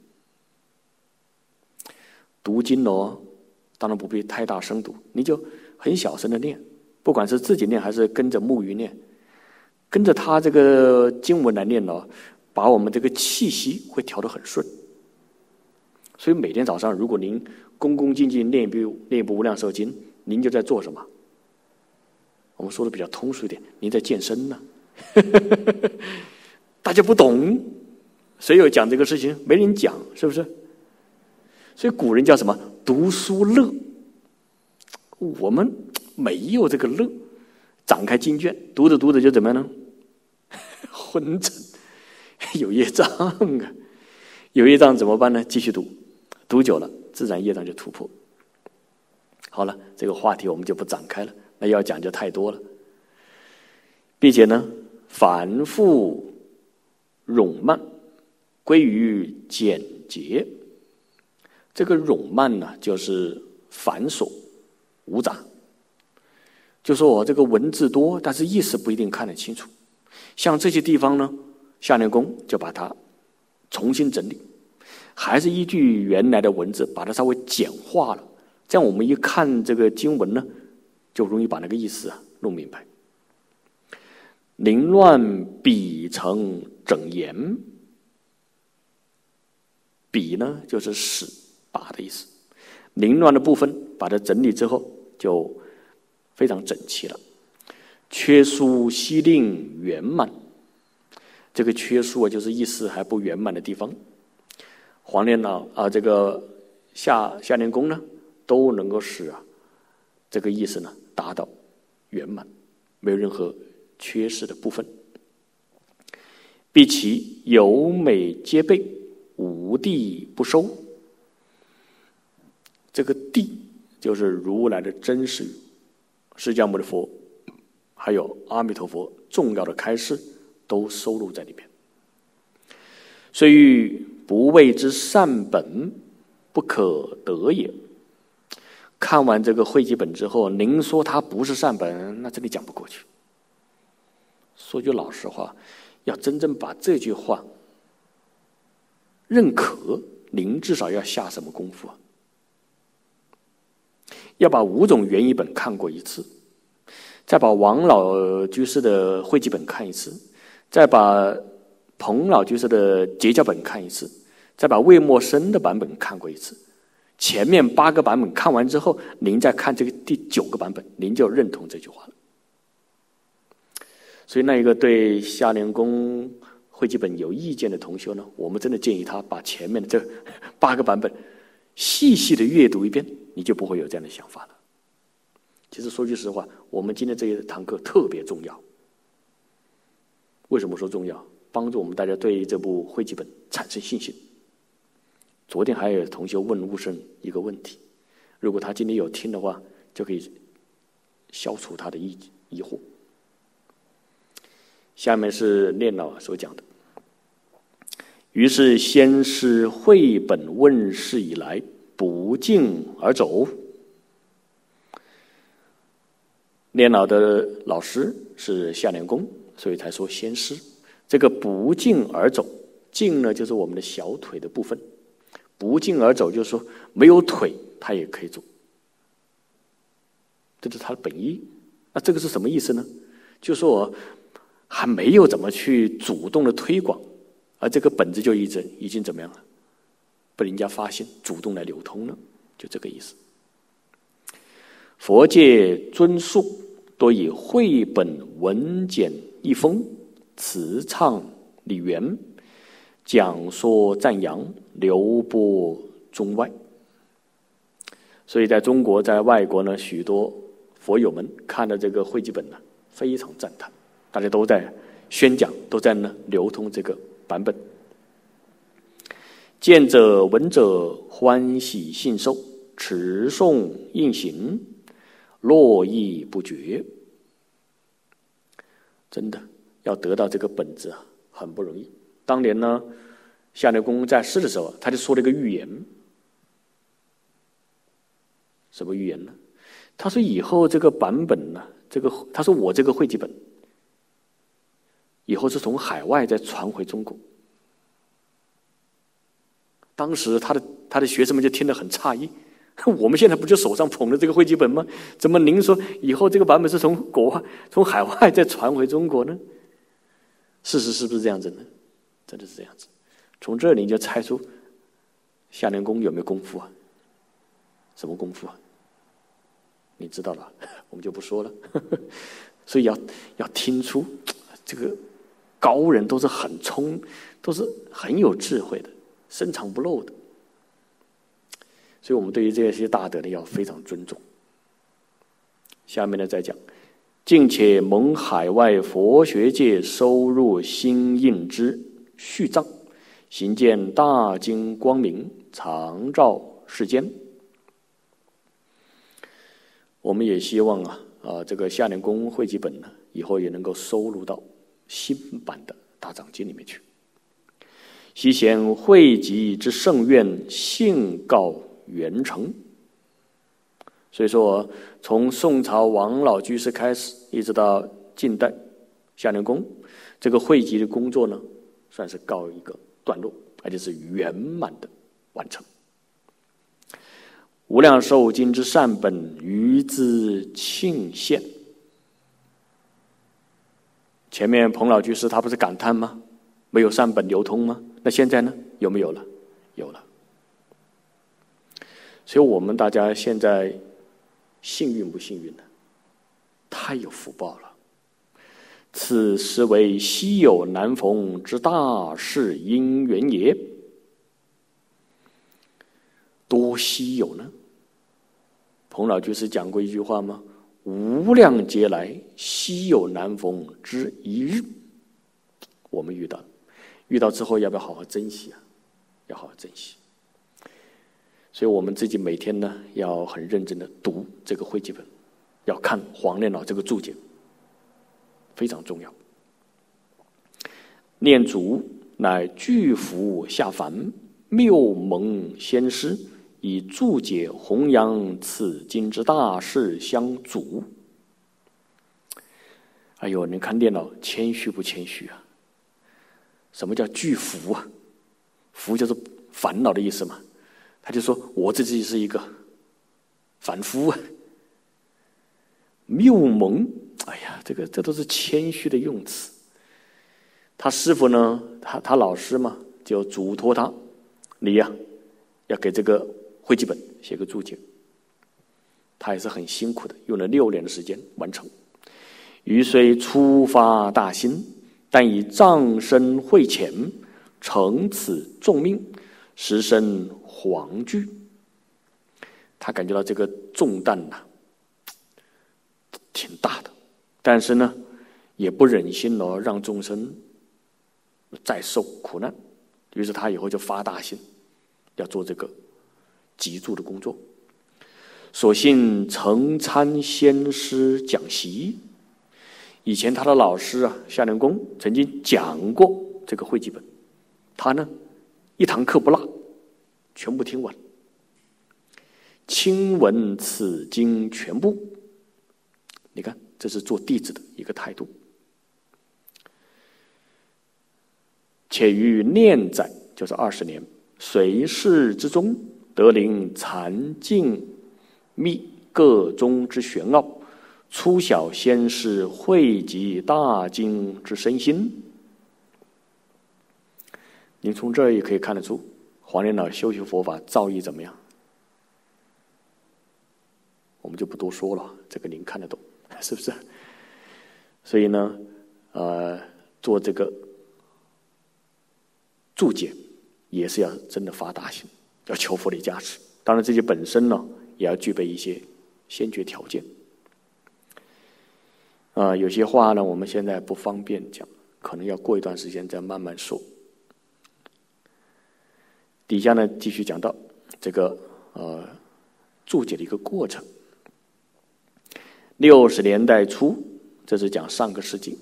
Speaker 1: 读经哦，当然不必太大声读，你就很小声的念，不管是自己念还是跟着木鱼念，跟着他这个经文来念哦，把我们这个气息会调得很顺。所以每天早上，如果您恭恭敬敬念一部《无量寿经》，您就在做什么？我们说的比较通俗一点，您在健身呢。大家不懂，谁有讲这个事情？没人讲，是不是？所以古人叫什么？读书乐。我们没有这个乐，展开经卷，读着读着就怎么样呢？昏沉，有业障啊！有业障怎么办呢？继续读，读久了，自然业障就突破。好了，这个话题我们就不展开了，那要讲就太多了，并且呢，繁复冗慢，归于简洁。这个冗慢呢，就是繁琐无杂。就说我这个文字多，但是意思不一定看得清楚。像这些地方呢，夏令公就把它重新整理，还是依据原来的文字把它稍微简化了。这样我们一看这个经文呢，就容易把那个意思弄明白。凌乱笔成整言，笔呢就是使把的意思，凌乱的部分把它整理之后就非常整齐了。缺疏悉令圆满，这个缺疏就是意思还不圆满的地方。黄念老这个夏令公呢，都能够使这个意思呢达到圆满，没有任何缺失的部分。必其有美皆备，无地不收。这个地就是如来的真实语，释迦牟尼佛还有阿弥陀佛重要的开示都收录在里面。虽欲不谓之善本，不可得也。看完这个汇集本之后，您说它不是善本，那真的讲不过去。说句老实话，要真正把这句话认可，您至少要下什么功夫啊？要把5种原译本看过一次，再把王老居士的汇集本看一次，再把彭老居士的结教本看一次，再把魏默生的版本看过一次。前面8个版本看完之后，您再看这个第9个版本，您就认同这句话了。所以那一个对夏莲公汇集本有意见的同学呢，我们真的建议他把前面的这8个版本细细的阅读一遍，你就不会有这样的想法了。其实说句实话，我们今天这一堂课特别重要。为什么说重要？帮助我们大家对这部汇集本产生信心。昨天还有同学问悟生一个问题，如果他今天有听的话，就可以消除他的疑惑。下面是念老所讲的。于是先师汇本问世以来，不胫而走。念老的老师是夏莲公，所以才说先师。这个不胫而走，胫呢就是我们的小腿的部分，不胫而走就是说没有腿他也可以走，这是他的本意。那这个是什么意思呢？就说我还没有怎么去主动的推广，而这个本子就已经怎么样了，被人家发现，主动来流通了，就这个意思。佛界尊述多以汇本文简一封，词唱理圆，讲说赞扬，流播中外。所以在中国在外国呢，许多佛友们看了这个汇集本呢，非常赞叹，大家都在宣讲，都在呢流通这个版本。见者闻者欢喜信受，持诵印行，络绎不绝。真的要得到这个本子啊，很不容易。当年呢，夏莲公在世的时候，他就说了一个预言。什么预言呢？他说以后这个版本呢，他说我这个汇集本以后是从海外再传回中国。当时他的学生们就听得很诧异，我们现在不就手上捧着这个汇集本吗？怎么您说以后这个版本是从海外再传回中国呢？事实是不是这样子呢？真的是这样子。从这里你就猜出夏莲公有没有功夫啊？什么功夫啊？你知道了，我们就不说了。所以要听出这个高人都是都是很有智慧的，深藏不露的。所以我们对于这些大德呢，要非常尊重。下面呢再讲，敬且蒙海外佛学界收入新印之序藏，行见大经光明，常照世间。我们也希望这个夏莲公汇集本呢，以后也能够收录到新版的大藏经里面去。希显汇集之圣愿，信告圆成。所以说，从宋朝王老居士开始，一直到近代夏莲公，这个汇集的工作呢，算是告一个段落，而且是圆满的完成。无量寿经之善本，于之庆献。前面彭老居士他不是感叹吗？没有善本流通吗？那现在呢？有没有了？有了。所以我们大家现在幸运不幸运呢？太有福报了。此实为稀有难逢之大事因缘也。多稀有呢？彭老居士讲过一句话吗？无量劫来，稀有难逢之一日。我们遇到之后，要不要好好珍惜啊？要好好珍惜。 所以我们自己每天呢要很认真的读这个会集本，要看黄念老这个注解，非常重要。念祖乃巨福下凡，谬蒙先师，以注解弘扬此经之大事相阻。哎呦，你看念老谦虚不谦虚啊？什么叫巨福啊？福就是烦恼的意思嘛。他就说我自己是一个凡夫啊。谬蒙，哎呀，这都是谦虚的用词。他师父呢，他老师嘛，就嘱托他，你呀，要给这个会集本写个注解。他也是很辛苦的，用了6年的时间完成。余虽初发大心，但以藏身会浅，承此重命，实生惶惧。他感觉到这个重担呐，挺大的，但是呢，也不忍心让众生再受苦难，于是他以后就发大心，要做这个集注的工作。所幸曾参先师讲习，以前他的老师啊，夏莲公曾经讲过这个会集本，他呢一堂课不落，全部听完，亲闻此经全部。你看，这是做弟子的一个态度。且于念载，就是20年，随世之中，得领禅净密各宗之玄奥，粗小先师汇集大经之身心。您从这儿也可以看得出，黄念老修习佛法造诣怎么样？我们就不多说了，这个您看得懂，是不是？所以呢，做这个注解也是要真的发大心，要求佛的加持。当然，自己本身呢也要具备一些先决条件。有些话呢，我们现在不方便讲，可能要过一段时间再慢慢说。底下呢，继续讲到这个注解的一个过程。60年代初，这是讲上个世纪，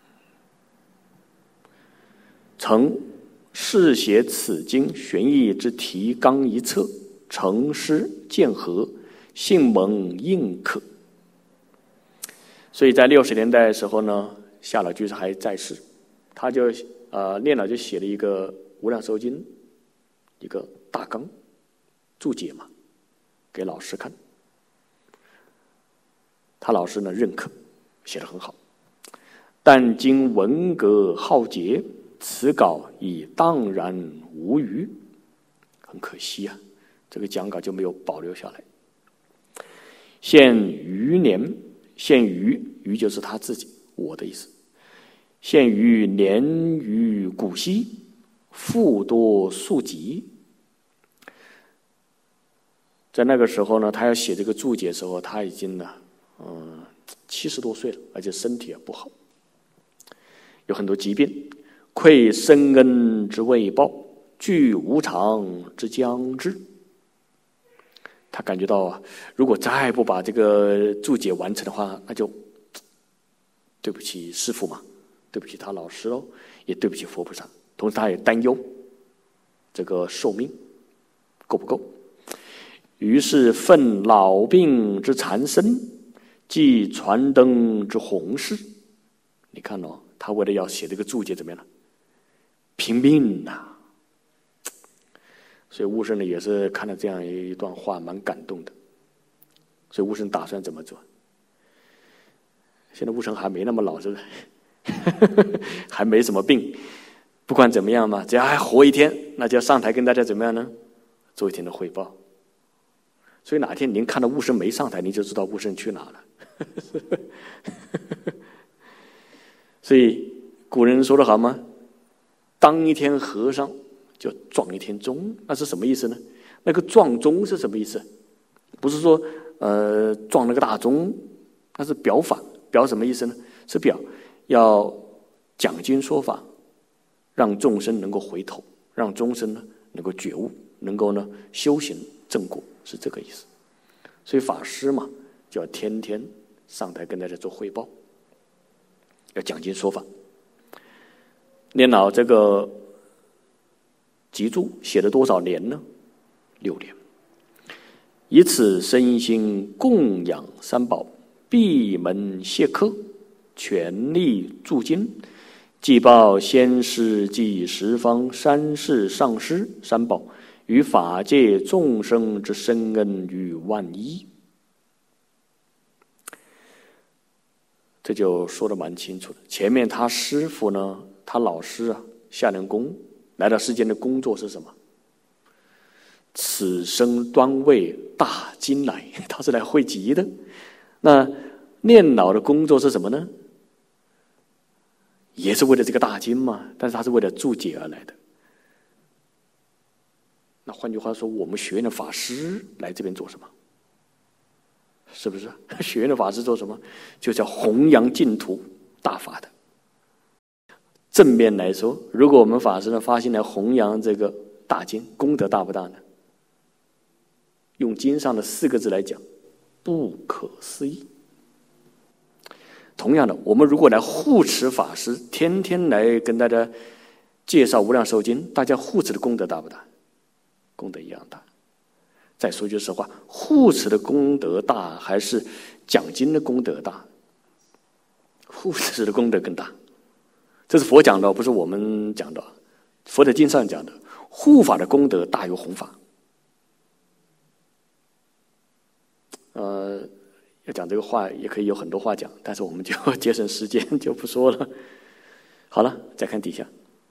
Speaker 1: 曾试写此经玄义之提纲一册，成师见合，幸蒙应可。所以在60年代的时候呢，夏老居士还在世，他就念老就写了一个《无量寿经》一个大纲注解嘛，给老师看。他老师呢认可，写得很好。但经文革浩劫，此稿已荡然无余。很可惜啊，这个讲稿就没有保留下来。现余年，现余就是他自己，我的意思。现余年于古稀，复多数集。在那个时候呢，他要写这个注解的时候，他已经呢70多岁了，而且身体也不好，有很多疾病，愧深恩之未报，惧无常之将至。他感觉到啊，如果再不把这个注解完成的话，那就对不起师父嘛，对不起他老师喽，也对不起佛菩萨。同时他也担忧这个寿命够不够，于是奋老病之缠身，即传灯之弘誓。你看哦，他为了要写这个注解怎么样呢？拼命啊！所以悟生呢也是看了这样一段话，蛮感动的。所以悟生打算怎么做？现在悟生还没那么老，是不是？还没什么病，不管怎么样嘛，只要还活一天，那就要上台跟大家怎么样呢？做一天的汇报。所以哪天您看到悟生没上台，您就知道悟生去哪了。所以古人说得好吗？当一天和尚就撞一天钟，那是什么意思呢？那个撞钟是什么意思？不是说撞那个大钟，那是表法。表什么意思呢？是表要讲经说法，让众生能够回头，让众生呢能够觉悟， 能够呢修行正果，是这个意思。所以法师嘛，就要天天上台跟大家做汇报，要讲经说法。念老这个集注写了多少年呢？6年。以此身心供养三宝，闭门谢客，全力助经，既报先师及十方三世上师三宝与法界众生之深恩与万一。这就说得蛮清楚的。前面他师父呢，他老师啊，夏良公来到世间的工作是什么？此生端为大经来，他是来汇集的。那念老的工作是什么呢？也是为了这个大经嘛，但是他是为了注解而来的。那换句话说，我们学院的法师来这边做什么？是不是？学院的法师做什么？就叫弘扬净土大法的。正面来说，如果我们法师呢发心来弘扬这个大经，功德大不大呢？用经上的4个字来讲，不可思议。同样的，我们如果来护持法师，天天来跟大家介绍无量寿经，大家护持的功德大不大？功德一样大。再说句实话，护持的功德大还是讲经的功德大？护持的功德更大。这是佛讲的，不是我们讲的。佛在经上讲的，护法的功德大于弘法。要讲这个话也可以有很多话讲，但是我们就节省时间就不说了。好了，再看底下。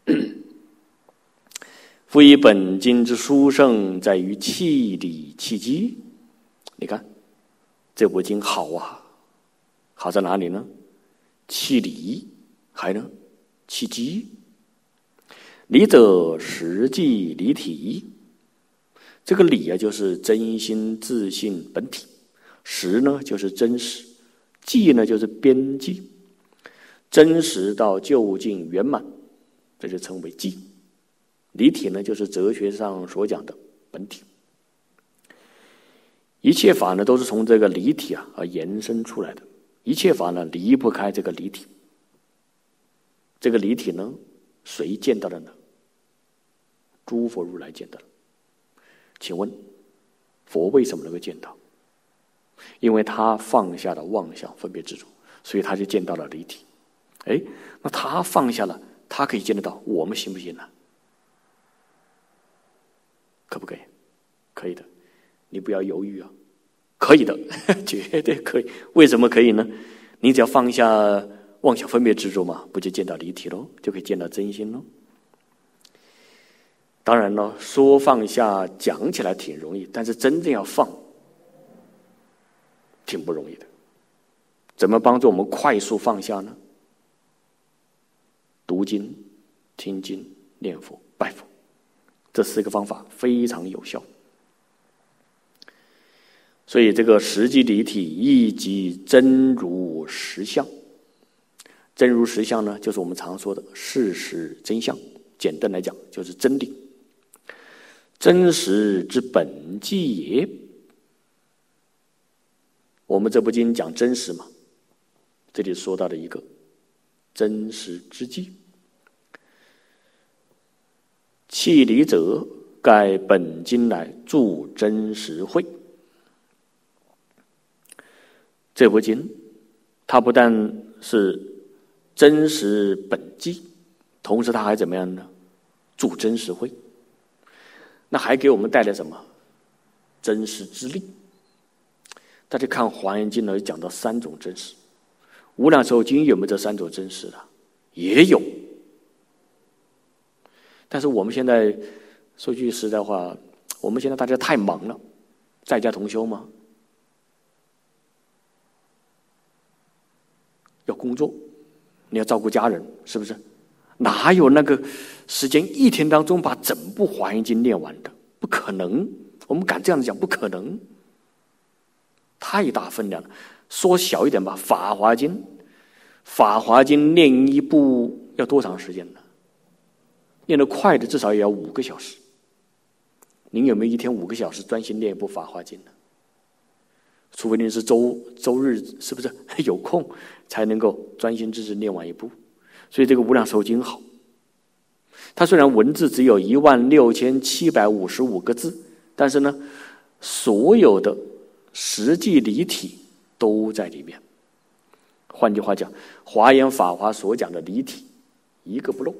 Speaker 1: 夫以本经之殊胜，在于气理气机。你看这部经好啊，好在哪里呢？气理，还呢气机。理者实际理体，这个理啊就是真心自信本体，实呢就是真实，际呢就是边际，真实到究竟圆满，这就称为际。理体呢就是哲学上所讲的本体。一切法呢都是从这个理体啊而延伸出来的，一切法呢离不开这个理体。这个理体呢谁见到的呢？诸佛如来见到了。请问佛为什么能够见到？因为他放下了妄想分别执着，所以他就见到了离体。那他放下了，他可以见得到，我们行不行呢？可不可以？可以的，你不要犹豫啊，可以的，绝对可以。为什么可以呢？你只要放下妄想分别执着嘛，不就见到离体咯，就可以见到真心咯。当然了，说放下讲起来挺容易，但是真正要放挺不容易的。怎么帮助我们快速放下呢？读经、听经、念佛、拜佛，这4个方法非常有效。所以这个实际离体亦即真如实相。真如实相呢，就是我们常说的事实真相，简单来讲就是真理。真实之本际也。我们这部经讲真实嘛，这里说到的一个真实之际。气理者，盖本经来著真实慧。这部经它不但是真实本际，同时它还怎么样呢？著真实慧。那还给我们带来什么？真实之力。大家看《华严经》呢，讲到3种真实。无量寿经有没有这3种真实的？也有。但是我们现在说句实在话，我们现在大家太忙了，在家同修嘛，要工作，你要照顾家人，是不是？哪有那个时间一天当中把整部华严经念完的？不可能，我们敢这样讲，不可能，太大分量了。说小一点吧，法华经念一部要多长时间呢？念得快的至少也要5个小时， 您有没有一天5个小时专心念一部《法华经》呢？除非您是周日，是不是有空才能够专心致志念完一部？所以这个《无量寿经》好，它虽然文字只有16755个字，但是呢，所有的实际理体都在里面。换句话讲，华严法华所讲的理体一个不漏，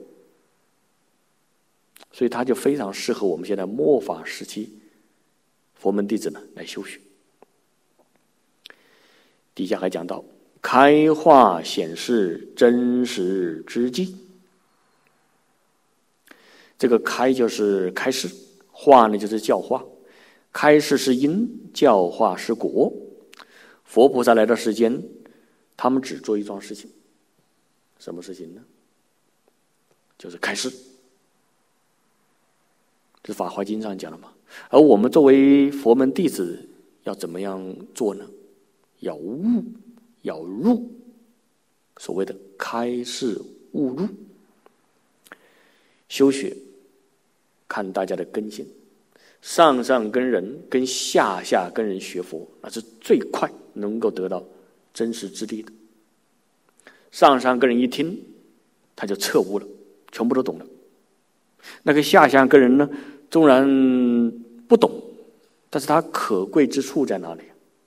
Speaker 1: 所以它就非常适合我们现在末法时期佛门弟子呢来修学。底下还讲到开化显示真实之际，这个开就是开示，化呢就是教化，开示是因，教化是果。佛菩萨来到世间，他们只做一桩事情，什么事情呢？就是开示。这是《法华经》上讲了嘛。而我们作为佛门弟子要怎么样做呢？要悟，要入，所谓的开示悟入。修学看大家的根性，上上根人跟下下根人学佛，那是最快能够得到真实之力的。上上根人一听，他就彻悟了，全部都懂了。那个下下根人呢，纵然不懂，但是他可贵之处在哪里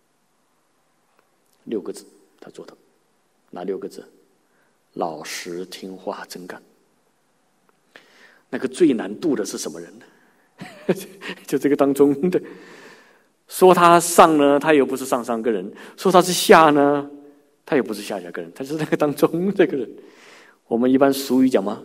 Speaker 1: ？6个字他做到。哪6个字？老实听话真干。那个最难度的是什么人呢？就这个当中的，说他上呢，他又不是上上个人；说他是下呢，他也不是下下个人，他是那个当中这个人。我们一般俗语讲吗？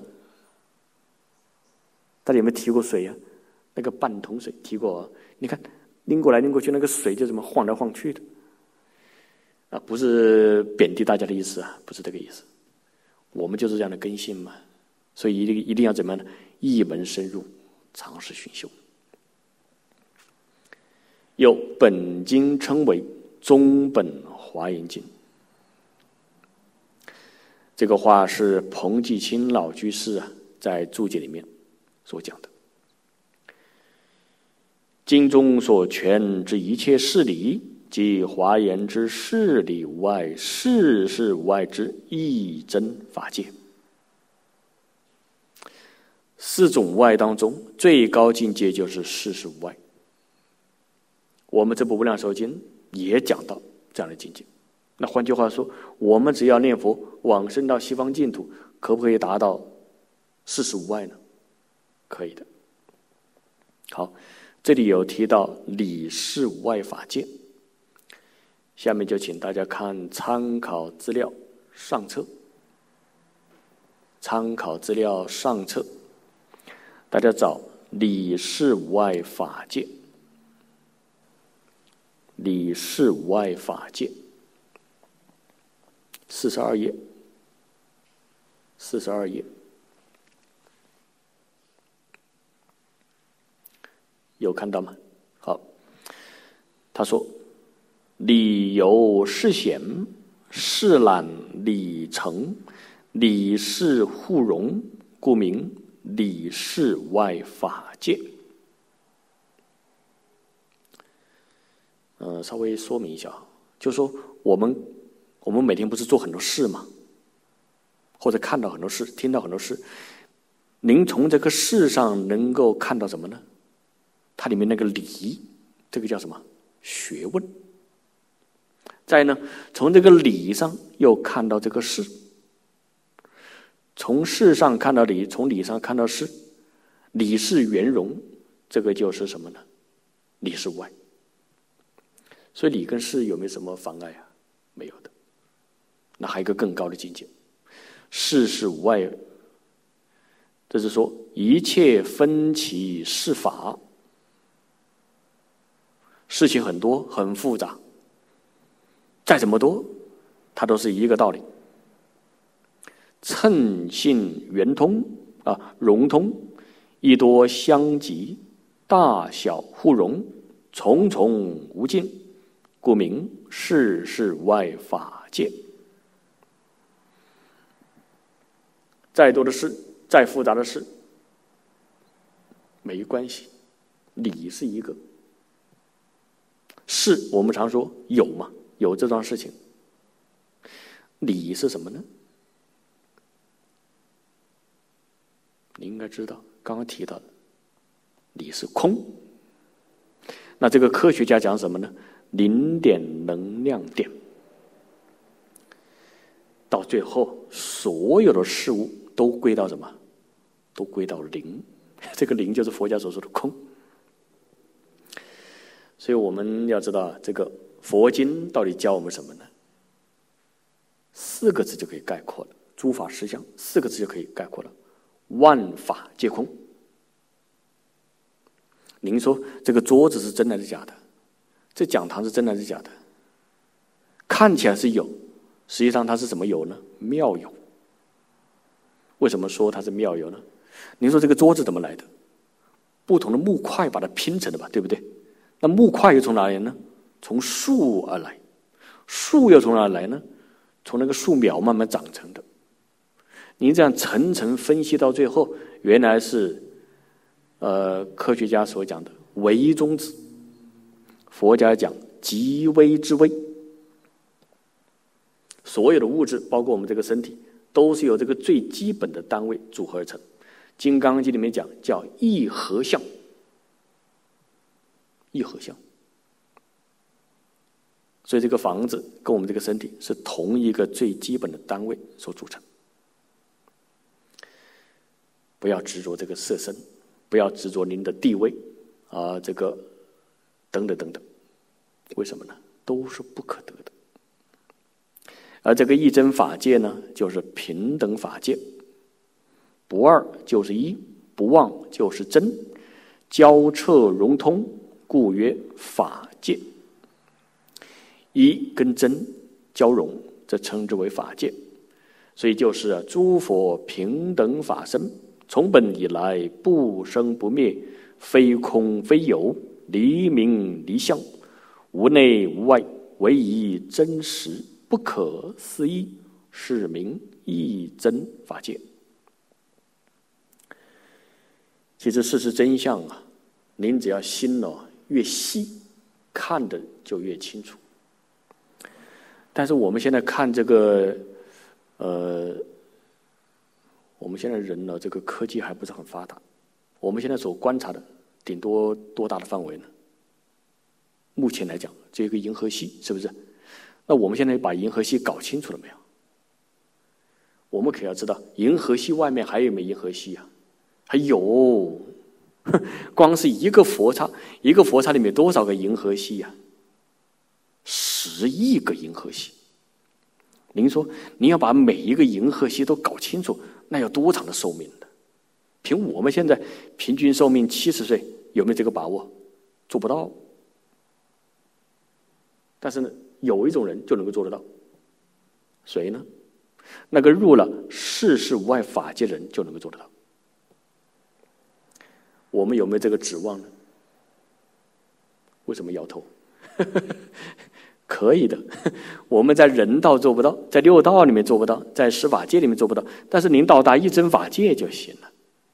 Speaker 1: 大家有没有提过水啊？那个半桶水提过，你看拎过来拎过去，那个水就这么晃来晃去的。不是贬低大家的意思啊，不是这个意思。我们就是这样的根性嘛，所以一定要怎么样呢？一门深入，常时熏修。有本经称为中本华严经，这个话是彭继清老居士在注解里面所讲的。经中所全之一切事理，即华严之事理无碍，事事无碍之一真法界。4种无碍当中，最高境界就是事事无碍。我们这部《无量寿经》也讲到这样的境界。那换句话说，我们只要念佛往生到西方净土，可不可以达到事事无碍呢？可以的。好，这里有提到理事无碍法界，下面就请大家看参考资料上册。参考资料上册，大家找理事无碍法界。理事无碍法界，42页，42页，有看到吗？好，他说：理由事显，事览理成，理事互融，故名理事无碍法界。稍微说明一下，就是说我们每天不是做很多事吗？或者看到很多事，听到很多事，您从这个事上能够看到什么呢？它里面那个理，这个叫什么？学问。再呢，从这个理上又看到这个事，从事上看到理，从理上看到事，理事圆融，这个就是什么呢？理事无碍。所以理跟事有没有什么妨碍啊？没有的。那还有一个更高的境界，事事无碍，这是说一切分其事法，事情很多很复杂，再怎么多，它都是一个道理。称性圆通融通，一多相即，大小互融，重重无尽，故名事事无碍法界。再多的事，再复杂的事，没关系， 理是一个，事我们常说有嘛，有这桩事情。理是什么呢？你应该知道，刚刚提到的，理是空。那这个科学家讲什么呢？零点能量点。到最后，所有的事物都归到什么？都归到零。这个零就是佛家所说的空。所以我们要知道，这个佛经到底教我们什么呢？4个字就可以概括了，诸法实相4个字就可以概括了，万法皆空。您说这个桌子是真的还是假的？这讲堂是真的还是假的？看起来是有，实际上它是怎么有呢？妙有。为什么说它是妙有呢？您说这个桌子怎么来的？不同的木块把它拼成的吧，对不对？那木块又从哪里呢？从树而来。树又从哪里来呢？从那个树苗慢慢长成的。您这样层层分析到最后，原来是科学家所讲的微中子，佛家讲极微之微。所有的物质，包括我们这个身体，都是由这个最基本的单位组合而成。《金刚经》里面讲叫一合相，一合相。所以这个房子跟我们这个身体是同一个最基本的单位所组成。不要执着这个色身，不要执着您的地位这个等等等等。为什么呢？都是不可得的。而这个一真法界呢，就是平等法界，不二就是一，不妄就是真，交彻融通，故曰法界。一跟真交融，这称之为法界。所以就是诸佛平等法身，从本以来不生不灭，非空非有，离名离相，无内无外，唯一真实，不可思议，是名一真法界。其实事实真相您只要心越细，看的就越清楚。但是我们现在看这个我们现在人这个科技还不是很发达，我们现在所观察的顶多多大的范围呢？目前来讲，这个银河系是不是？那我们现在把银河系搞清楚了没有？我们可要知道，银河系外面还有没有银河系啊？还有，光是一个佛刹里面多少个银河系啊？10亿个银河系。您说，您要把每一个银河系都搞清楚，那要多长的寿命的？凭我们现在平均寿命70岁，有没有这个把握？做不到。但是呢，有一种人就能够做得到，谁呢？那个入了世事无碍法界的人就能够做得到。我们有没有这个指望呢？为什么摇头？可以的，我们在人道做不到，在六道里面做不到，在十法界里面做不到，但是您到达一真法界就行了。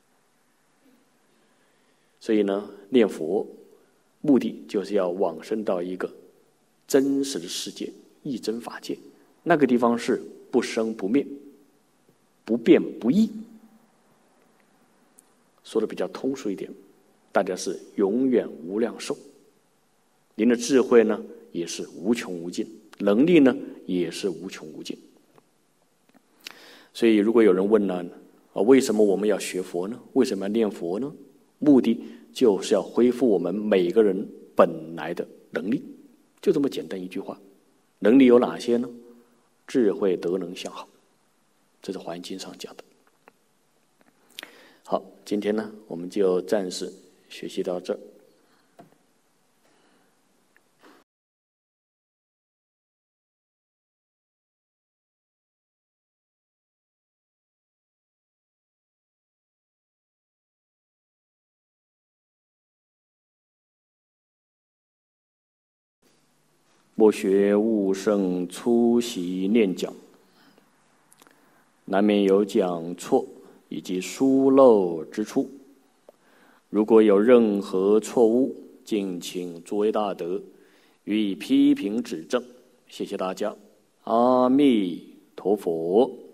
Speaker 1: 所以呢，念佛目的就是要往生到一个真实的世界，一真法界，那个地方是不生不灭，不变不异。说的比较通俗一点，大家是永远无量寿。您的智慧呢也是无穷无尽，能力呢也是无穷无尽。所以如果有人问呢，为什么我们要学佛呢？为什么要念佛呢？目的就是要恢复我们每个人本来的能力，就这么简单一句话。能力有哪些呢？智慧德能相好，这是《华严经》上讲的。好，今天呢我们就暂时学习到这儿。莫学悟圣出席念讲，难免有讲错以及疏漏之处， 如果有任何错误，敬请诸位大德予以批评指正。谢谢大家，阿弥陀佛。